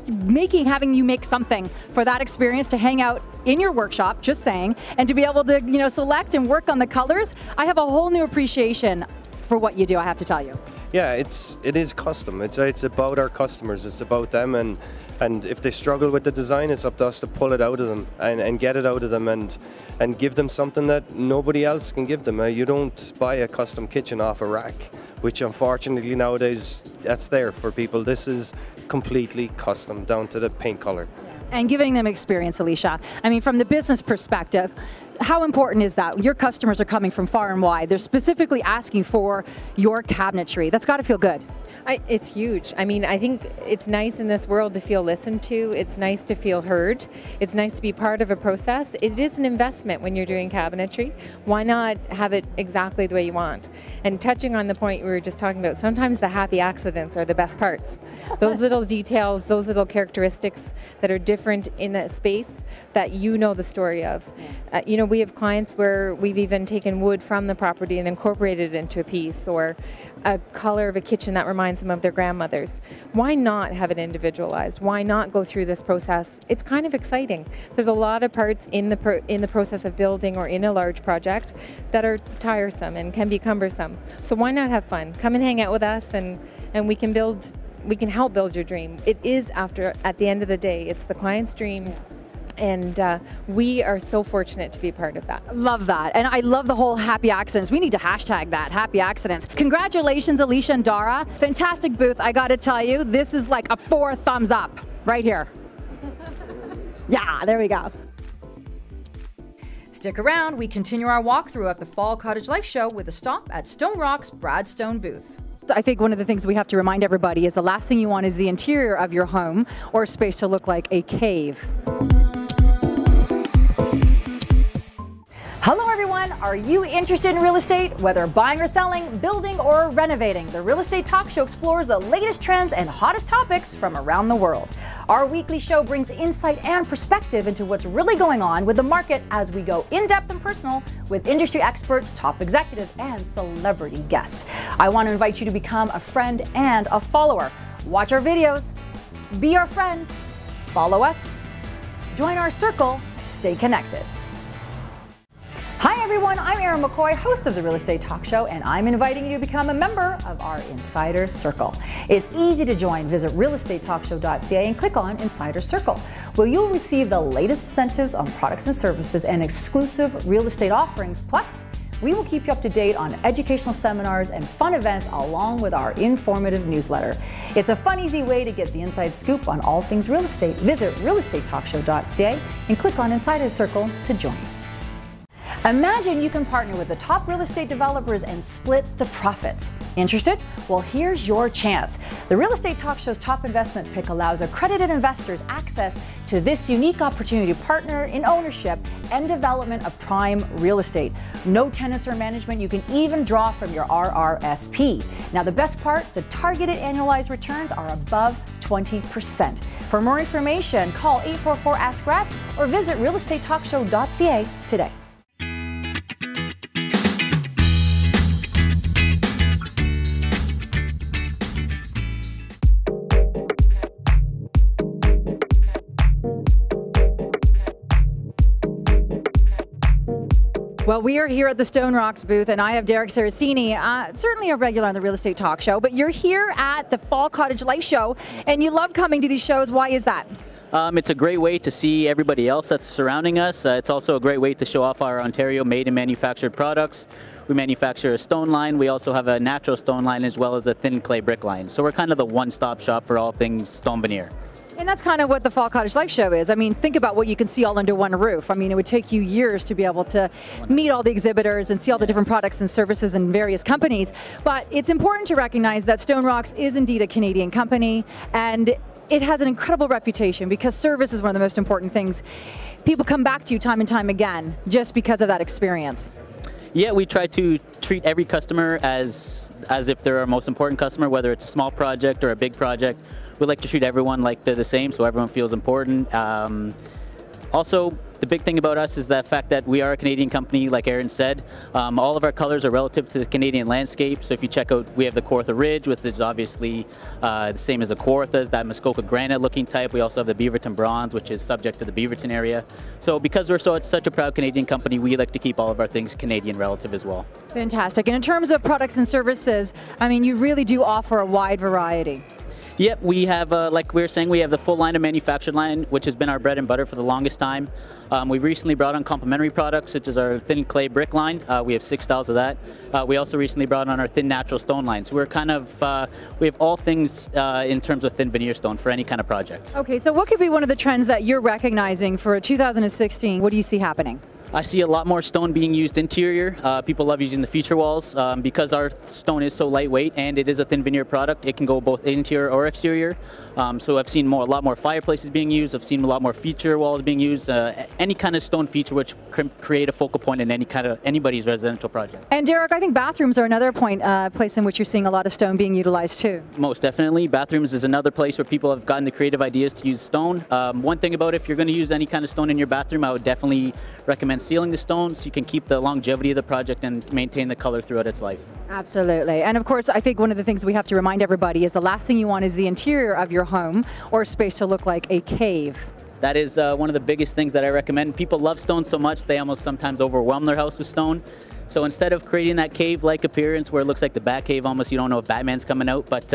having you make something for that experience to hang out in your workshop, just saying, and to be able to, you know, select and work on the colors. I have a whole new appreciation for what you do, I have to tell you.
Yeah, it is custom. It's about our customers. It's about them, and if they struggle with the design, it's up to us to pull it out of them and get it out of them and give them something that nobody else can give them. You don't buy a custom kitchen off a rack, which unfortunately nowadays that's there for people. This is completely custom down to the paint color.
And giving them experience, Alicia. I mean, from the business perspective, how important is that? Your customers are coming from far and wide. They're specifically asking for your cabinetry. That's got to feel good.
It's huge. I mean, I think it's nice in this world to feel listened to. It's nice to feel heard. It's nice to be part of a process. It is an investment when you're doing cabinetry. Why not have it exactly the way you want? And touching on the point we were just talking about, sometimes the happy accidents are the best parts. Those little details, those little characteristics that are different in a space that you know the story of. You know, we have clients where we've even taken wood from the property and incorporated it into a piece, or a color of a kitchen that reminds them of their grandmothers. Why not have it individualized? Why not go through this process? It's kind of exciting. There's a lot of parts in the process of building or in a large project that are tiresome and can be cumbersome. So why not have fun? Come and hang out with us, and we can help build your dream. It is, at the end of the day, it's the client's dream. And we are so fortunate to be part of that.
Love that. And I love the whole happy accidents. We need to hashtag that, happy accidents. Congratulations, Alicia and Darragh. Fantastic booth. I got to tell you, this is like a 4 thumbs up right here. Yeah, there we go. Stick around. We continue our walkthrough at the Fall Cottage Life Show with a stop at Stone Rock's Bradstone booth. I think one of the things we have to remind everybody is the last thing you want is the interior of your home or space to look like a cave. Hello everyone, are you interested in real estate? Whether buying or selling, building or renovating, the Real Estate Talk Show explores the latest trends and hottest topics from around the world. Our weekly show brings insight and perspective into what's really going on with the market as we go in-depth and personal with industry experts, top executives, and celebrity guests. I want to invite you to become a friend and a follower. Watch our videos, be our friend, follow us, join our circle, stay connected. Hi everyone. everyone, I'm Erin McCoy, host of the Real Estate Talk Show, and I'm inviting you to become a member of our Insider Circle. It's easy to join. Visit realestatetalkshow.ca and click on Insider Circle, where you'll receive the latest incentives on products and services and exclusive real estate offerings. Plus, we will keep you up to date on educational seminars and fun events along with our informative newsletter. It's a fun, easy way to get the inside scoop on all things real estate. Visit realestatetalkshow.ca and click on Insider Circle to join. Imagine you can partner with the top real estate developers and split the profits. Interested? Well, here's your chance. The Real Estate Talk Show's top investment pick allows accredited investors access to this unique opportunity to partner in ownership and development of prime real estate. No tenants or management. You can even draw from your RRSP. Now, the best part, the targeted annualized returns are above 20%. For more information, call 844-ASK-RATS or visit realestatetalkshow.ca today. Well, we are here at the Stone Rocks booth, and I have Darragh Saraceni, certainly a regular on the Real Estate Talk Show, but you're here at the Fall Cottage Life Show, and you love coming to these shows. Why is that?
It's a great way to see everybody else that's surrounding us. It's also a great way to show off our Ontario made and manufactured products. We manufacture a stone line. We also have a natural stone line as well as a thin clay brick line. So we're kind of the one-stop shop for all things stone veneer.
And that's kind of what the Fall Cottage Life Show is. I mean, think about what you can see all under one roof. I mean, it would take you years to be able to meet all the exhibitors and see all the different products and services in various companies. But it's important to recognize that Stone Rocks is indeed a Canadian company, and it has an incredible reputation because service is one of the most important things. People come back to you time and time again just because of that experience.
Yeah, we try to treat every customer as if they're our most important customer, whether it's a small project or a big project. We like to treat everyone like they're the same, so everyone feels important. Also, the big thing about us is the fact that we are a Canadian company, like Erin said. All of our colors are relative to the Canadian landscape. So if you check out, we have the Kawartha Ridge, which is obviously the same as the Kawarthas, that Muskoka granite looking type. We also have the Beaverton Bronze, which is subject to the Beaverton area. So because we're such a proud Canadian company, we like to keep all of our things Canadian relative as well.
Fantastic. And in terms of products and services, I mean, you really do offer a wide variety.
Yep, we have, like we were saying, we have the full line of manufactured line, which has been our bread and butter for the longest time. We've recently brought on complementary products, such as our thin clay brick line. We have 6 styles of that. We also recently brought on our thin natural stone line. So we're kind of, we have all things in terms of thin veneer stone for any kind of project.
Okay, so what could be one of the trends that you're recognizing for 2016? What do you see happening?
I see a lot more stone being used interior. People love using the feature walls because our stone is so lightweight and it is a thin veneer product. It can go both interior or exterior. So I've seen a lot more fireplaces being used. I've seen a lot more feature walls being used. Any kind of stone feature which can create a focal point in anybody's residential project.
And Darragh, I think bathrooms are another place in which you're seeing a lot of stone being utilized too.
Most definitely. Bathrooms is another place where people have gotten the creative ideas to use stone. One thing about if you're going to use any kind of stone in your bathroom, I would definitely recommend sealing the stone so you can keep the longevity of the project and maintain the color throughout its life.
Absolutely. And of course, I think one of the things we have to remind everybody is the last thing you want is the interior of your home or space to look like a cave.
That is one of the biggest things that I recommend. People love stone so much they almost sometimes overwhelm their house with stone. So instead of creating that cave-like appearance where it looks like the Batcave, almost you don't know if Batman's coming out, but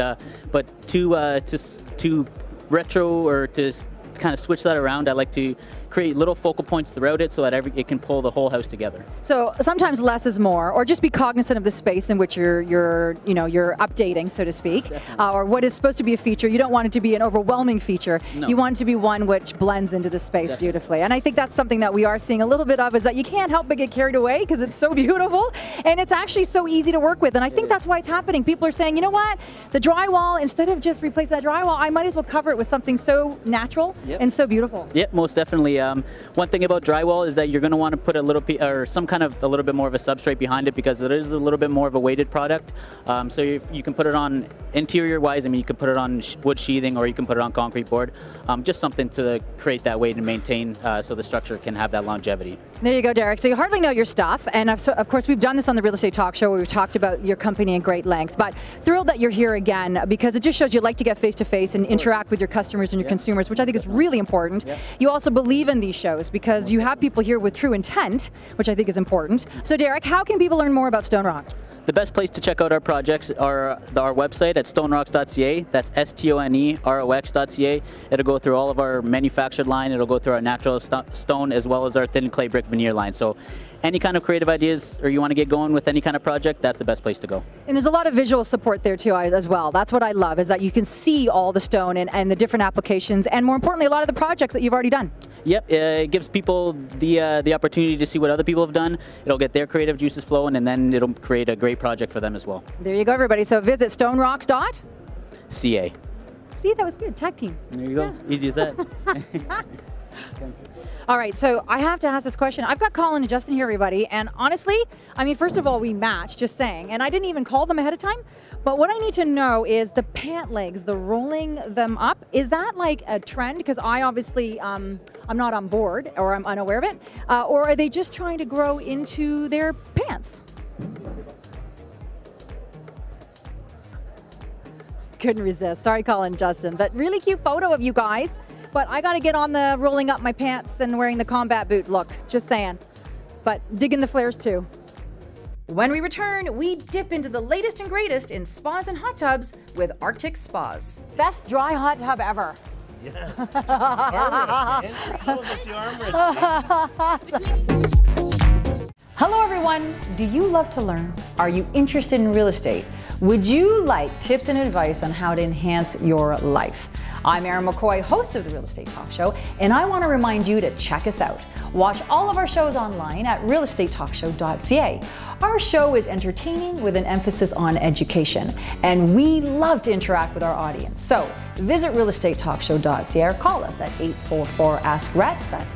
to retro or to kind of switch that around, I like to create little focal points throughout it so that it can pull the whole house together.
So sometimes less is more, or just be cognizant of the space in which you're updating, so to speak, or what is supposed to be a feature. You don't want it to be an overwhelming feature. No. You want it to be one which blends into the space Definitely. Beautifully. And I think that's something that we are seeing a little bit of, is that you can't help but get carried away because it's so beautiful and it's actually so easy to work with. And I think that's why it's happening. People are saying, you know what, the drywall, instead of just replace that drywall, I might as well cover it with something so natural and so beautiful.
Yep, most definitely. One thing about drywall is that you're going to want to put a little bit more of a substrate behind it because it is a little bit more of a weighted product. So you can put it on interior wise. I mean, you can put it on wood sheathing or you can put it on concrete board. Just something to create that weight and maintain so the structure can have that longevity.
There you go, Darragh. So you hardly know your stuff, and of course we've done this on the Real Estate Talk Show where we've talked about your company in great length, but thrilled that you're here again because it just shows you like to get face-to-face and interact with your customers and your consumers, which I think is really important. You also believe in these shows because you have people here with true intent, which I think is important. So Darragh, how can people learn more about Stone Rocks?
The best place to check out our projects are our website at stonerocks.ca. That's STONEROX.ca. It'll go through all of our manufactured line. It'll go through our natural stone as well as our thin clay brick veneer line. So any kind of creative ideas or you want to get going with any kind of project, that's the best place to go.
And there's a lot of visual support there too as well. That's what I love, is that you can see all the stone and the different applications, and more importantly, a lot of the projects that you've already done.
Yep, it gives people the opportunity to see what other people have done. It'll get their creative juices flowing, and then it'll create a great project for them as well.
There you go, everybody. So visit stonerocks.ca. See, that was good. Tag team.
There you go. Easy as that.
All right, so I have to ask this question. I've got Colin and Justin here, everybody, and honestly, I mean, first of all, we match, just saying, and I didn't even call them ahead of time, but what I need to know is the pant legs, the rolling them up, is that like a trend? Because I obviously, I'm not on board, or I'm unaware of it, or are they just trying to grow into their pants? Couldn't resist. Sorry, Colin and Justin, but really cute photo of you guys. But I got to get on the rolling up my pants and wearing the combat boot look, just saying. But digging the flares too. When we return, we dip into the latest and greatest in spas and hot tubs with Arctic Spas. Best dry hot tub ever.
Yeah.
Hello everyone, do you love to learn? Are you interested in real estate? Would you like tips and advice on how to enhance your life? I'm Erin McCoy, host of the Real Estate Talk Show, and I want to remind you to check us out. Watch all of our shows online at realestatetalkshow.ca. Our show is entertaining with an emphasis on education, and we love to interact with our audience. So visit realestatetalkshow.ca or call us at 844-ASK-RETS. That's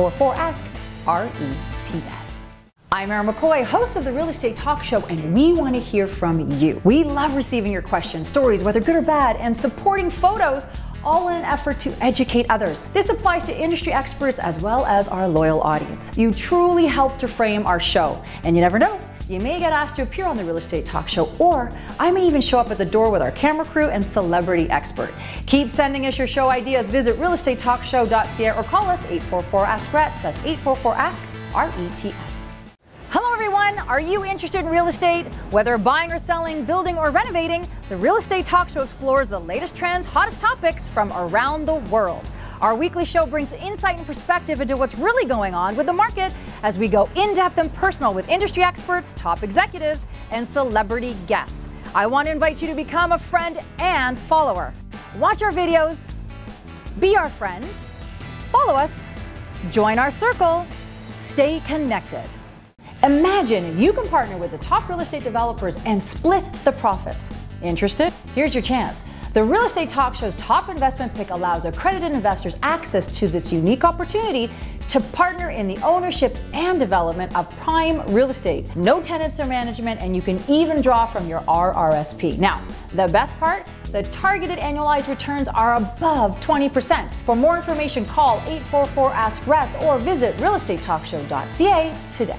844-ASK-RETS. I'm Erin McCoy, host of the Real Estate Talk Show, and we want to hear from you. We love receiving your questions, stories, whether good or bad, and supporting photos, all in an effort to educate others. This applies to industry experts as well as our loyal audience. You truly help to frame our show, and you never know, you may get asked to appear on the Real Estate Talk Show, or I may even show up at the door with our camera crew and celebrity expert. Keep sending us your show ideas. Visit realestatetalkshow.ca or call us 844-ASK-RETS. That's 844-ASK-RETS. Hello everyone, are you interested in real estate? Whether buying or selling, building or renovating, the Real Estate Talk Show explores the latest trends, hottest topics from around the world. Our weekly show brings insight and perspective into what's really going on with the market as we go in-depth and personal with industry experts, top executives, and celebrity guests. I want to invite you to become a friend and follower. Watch our videos, be our friend, follow us, join our circle, stay connected. Imagine you can partner with the top real estate developers and split the profits. Interested? Here's your chance. The Real Estate Talk Show's top investment pick allows accredited investors access to this unique opportunity to partner in the ownership and development of prime real estate. No tenants or management, and you can even draw from your RRSP. Now, the best part? The targeted annualized returns are above 20%. For more information, call 844-ASK-RETS or visit realestatetalkshow.ca today.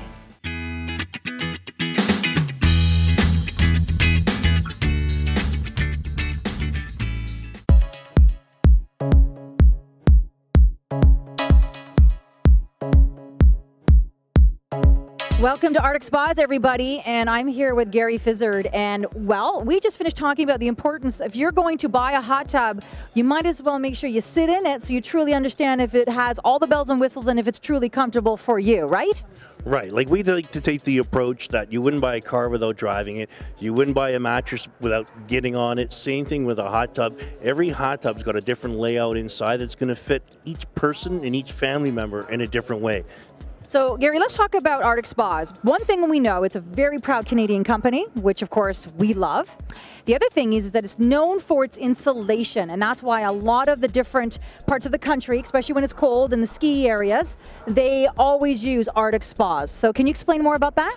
Welcome to Arctic Spas, everybody, and I'm here with Gary Fizzard. And well, we just finished talking about the importance, if you're going to buy a hot tub, you might as well make sure you sit in it so you truly understand if it has all the bells and whistles and if it's truly comfortable for you, right?
Right, like we like to take the approach that you wouldn't buy a car without driving it, you wouldn't buy a mattress without getting on it. Same thing with a hot tub. Every hot tub's got a different layout inside that's going to fit each person and each family member in a different way.
So, Gary, let's talk about Arctic Spas. One thing we know, it's a very proud Canadian company, which of course we love. The other thing is that it's known for its insulation, and that's why a lot of the different parts of the country, especially when it's cold in the ski areas, they always use Arctic Spas. So can you explain more about that?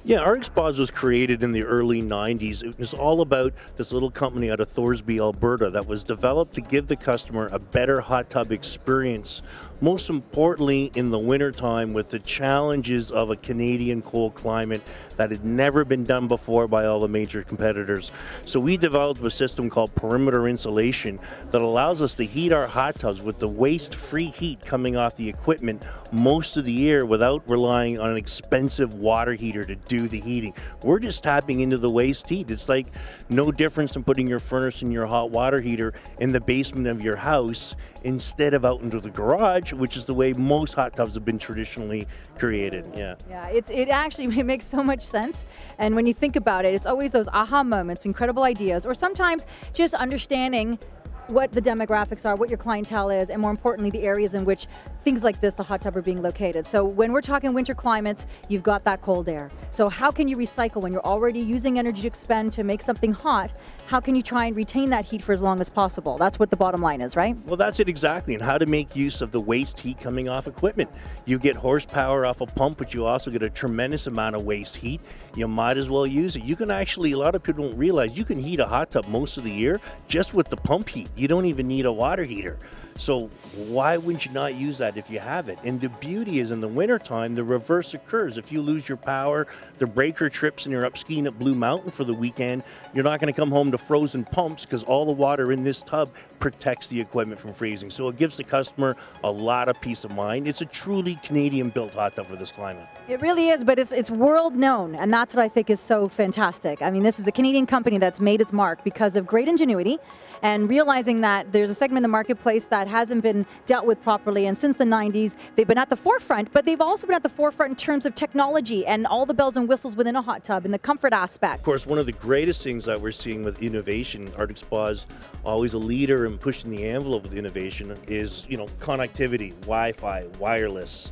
Yeah, Arctic Spas was created in the early 90s. It was all about this little company out of Thorsby, Alberta that was developed to give the customer a better hot tub experience. Most importantly, in the wintertime with the challenges of a Canadian cold climate that had never been done before by all the major competitors. So we developed a system called perimeter insulation that allows us to heat our hot tubs with the waste-free heat coming off the equipment most of the year without relying on an expensive water heater to do the heating. We're just tapping into the waste heat. It's like no difference than putting your furnace and your hot water heater in the basement of your house instead of out into the garage, which is the way most hot tubs have been traditionally created. Yeah.
Yeah, it actually makes so much sense. And when you think about it, it's always those aha moments, incredible ideas, or sometimes just understanding what the demographics are, what your clientele is, and more importantly, the areas in which things like this, the hot tub, are being located. So when we're talking winter climates, you've got that cold air. So how can you recycle when you're already using energy to expend to make something hot? How can you try and retain that heat for as long as possible? That's what the bottom line is, right?
Well, that's it exactly, and how to make use of the waste heat coming off equipment. You get horsepower off a pump, but you also get a tremendous amount of waste heat. You might as well use it. You can actually, a lot of people don't realize, you can heat a hot tub most of the year just with the pump heat. You don't even need a water heater. So why wouldn't you not use that if you have it? And the beauty is in the wintertime, the reverse occurs. If you lose your power, the breaker trips and you're up skiing at Blue Mountain for the weekend, you're not going to come home to frozen pumps because all the water in this tub protects the equipment from freezing. So it gives the customer a lot of peace of mind. It's a truly Canadian-built hot tub for this climate.
It really is, but it's world known, and that's what I think is so fantastic. I mean, this is a Canadian company that's made its mark because of great ingenuity and realizing that there's a segment in the marketplace that hasn't been dealt with properly, and since the 90s, they've been at the forefront, but they've also been at the forefront in terms of technology and all the bells and whistles within a hot tub and the comfort aspect.
Of course, one of the greatest things that we're seeing with innovation, Arctic Spas, always a leader in pushing the envelope with innovation, is, you know, connectivity, Wi-Fi, wireless.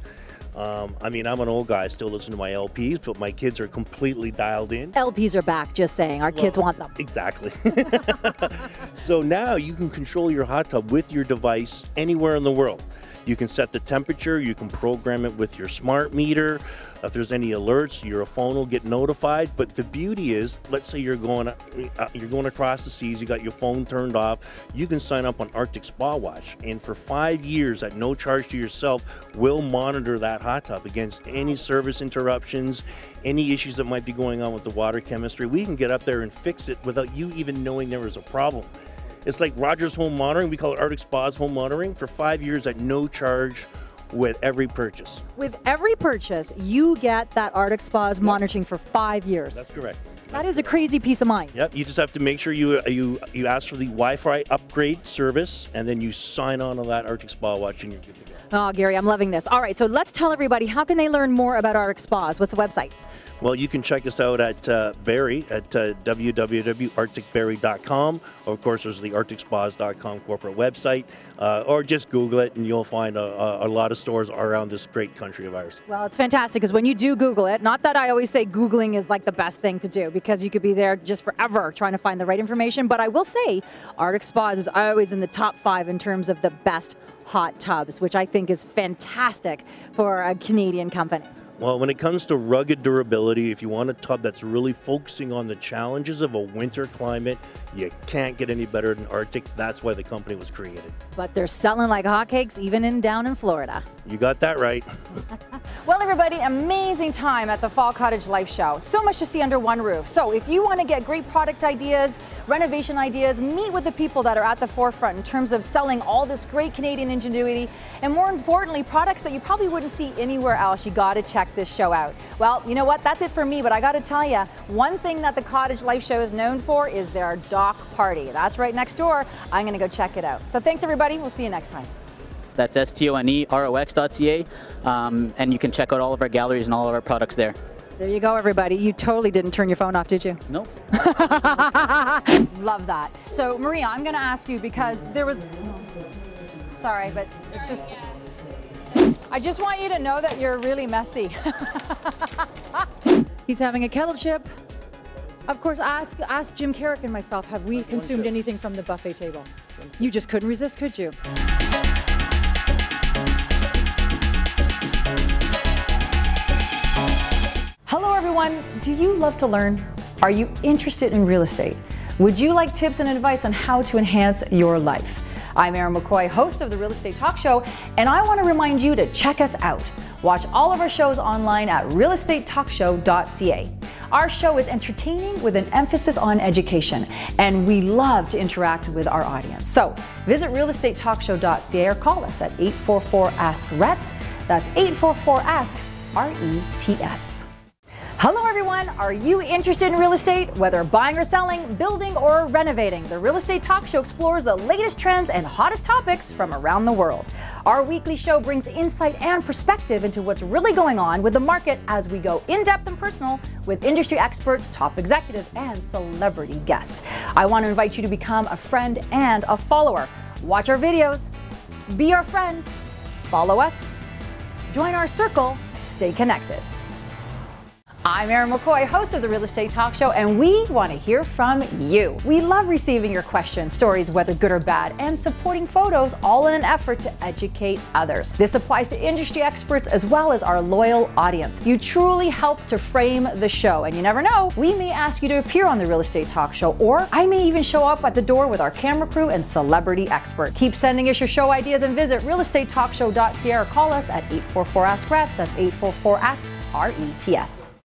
I mean, I'm an old guy, I still listen to my LPs, but my kids are completely dialed in.
LPs are back, just saying. Our kids want them.
Exactly. So now you can control your hot tub with your device anywhere in the world. You can set the temperature, you can program it with your smart meter. If there's any alerts, your phone will get notified. But the beauty is, let's say you're going across the seas, you got your phone turned off, you can sign up on Arctic Spa Watch. And for 5 years at no charge to yourself, we'll monitor that hot tub against any service interruptions, any issues that might be going on with the water chemistry. We can get up there and fix it without you even knowing there was a problem. It's like Rogers Home Monitoring. We call it Arctic Spas Home Monitoring for 5 years at no charge with every purchase.
With every purchase, you get that Arctic Spas monitoring for 5 years.
That's correct.
That is a crazy peace of mind.
Yep, you just have to make sure you ask for the Wi-Fi upgrade service, and then you sign on to that Arctic Spa Watch and you're good to go.
Oh, Gary, I'm loving this. All right, so let's tell everybody, how can they learn more about Arctic Spas? What's the website?
Well, you can check us out at Barrie at www.arcticbarrie.com. Of course, there's the arcticspas.com corporate website, or just Google it and you'll find a lot of stores around this great country of ours.
Well, it's fantastic because when you do Google it, not that I always say Googling is like the best thing to do because you could be there just forever trying to find the right information, but I will say Arctic Spas is always in the top 5 in terms of the best hot tubs, which I think is fantastic for a Canadian company.
Well, when it comes to rugged durability, if you want a tub that's really focusing on the challenges of a winter climate, you can't get any better than Arctic. That's why the company was created.
But they're selling like hotcakes even down in Florida.
You got that right.
Well, everybody, amazing time at the Fall Cottage Life Show. So much to see under one roof. So if you want to get great product ideas, renovation ideas, meet with the people that are at the forefront in terms of selling all this great Canadian ingenuity, and more importantly, products that you probably wouldn't see anywhere else. You got to check this show out. Well, you know what? That's it for me, but I got to tell you, one thing that the Cottage Life Show is known for is their dock party. That's right next door. I'm going to go check it out. So thanks, everybody. We'll see you next time.
That's STONEROX.ca, and you can check out all of our galleries and all of our products there.
There you go, everybody. You totally didn't turn your phone off, did you?
Nope.
Love that. So, Maria, I'm going to ask you because there was... Sorry, but it's just... I just want you to know that you're really messy. He's having a kettle chip. Of course, ask Jim Caruk and myself, have we consumed anything from the buffet table? You just couldn't resist, could you? Hello, everyone. everyone, do you love to learn? Are you interested in real estate? Would you like tips and advice on how to enhance your life? I'm Erin McCoy, host of the Real Estate Talk Show, and I want to remind you to check us out. Watch all of our shows online at realestatetalkshow.ca. Our show is entertaining with an emphasis on education, and we love to interact with our audience. So visit realestatetalkshow.ca or call us at 844-ASK-RETS. That's 844-ASK-RETS. Hello everyone, are you interested in real estate? Whether buying or selling, building or renovating, the Real Estate Talk Show explores the latest trends and hottest topics from around the world. Our weekly show brings insight and perspective into what's really going on with the market as we go in-depth and personal with industry experts, top executives, and celebrity guests. I want to invite you to become a friend and a follower. Watch our videos, be our friend, follow us, join our circle, stay connected. I'm Erin McCoy, host of the Real Estate Talk Show, and we want to hear from you. We love receiving your questions, stories, whether good or bad, and supporting photos, all in an effort to educate others. This applies to industry experts as well as our loyal audience. You truly help to frame the show, and you never know, we may ask you to appear on the Real Estate Talk Show, or I may even show up at the door with our camera crew and celebrity expert. Keep sending us your show ideas and visit realestatetalkshow.ca or call us at 844-ASK-RETS. That's 844-ASK-RETS.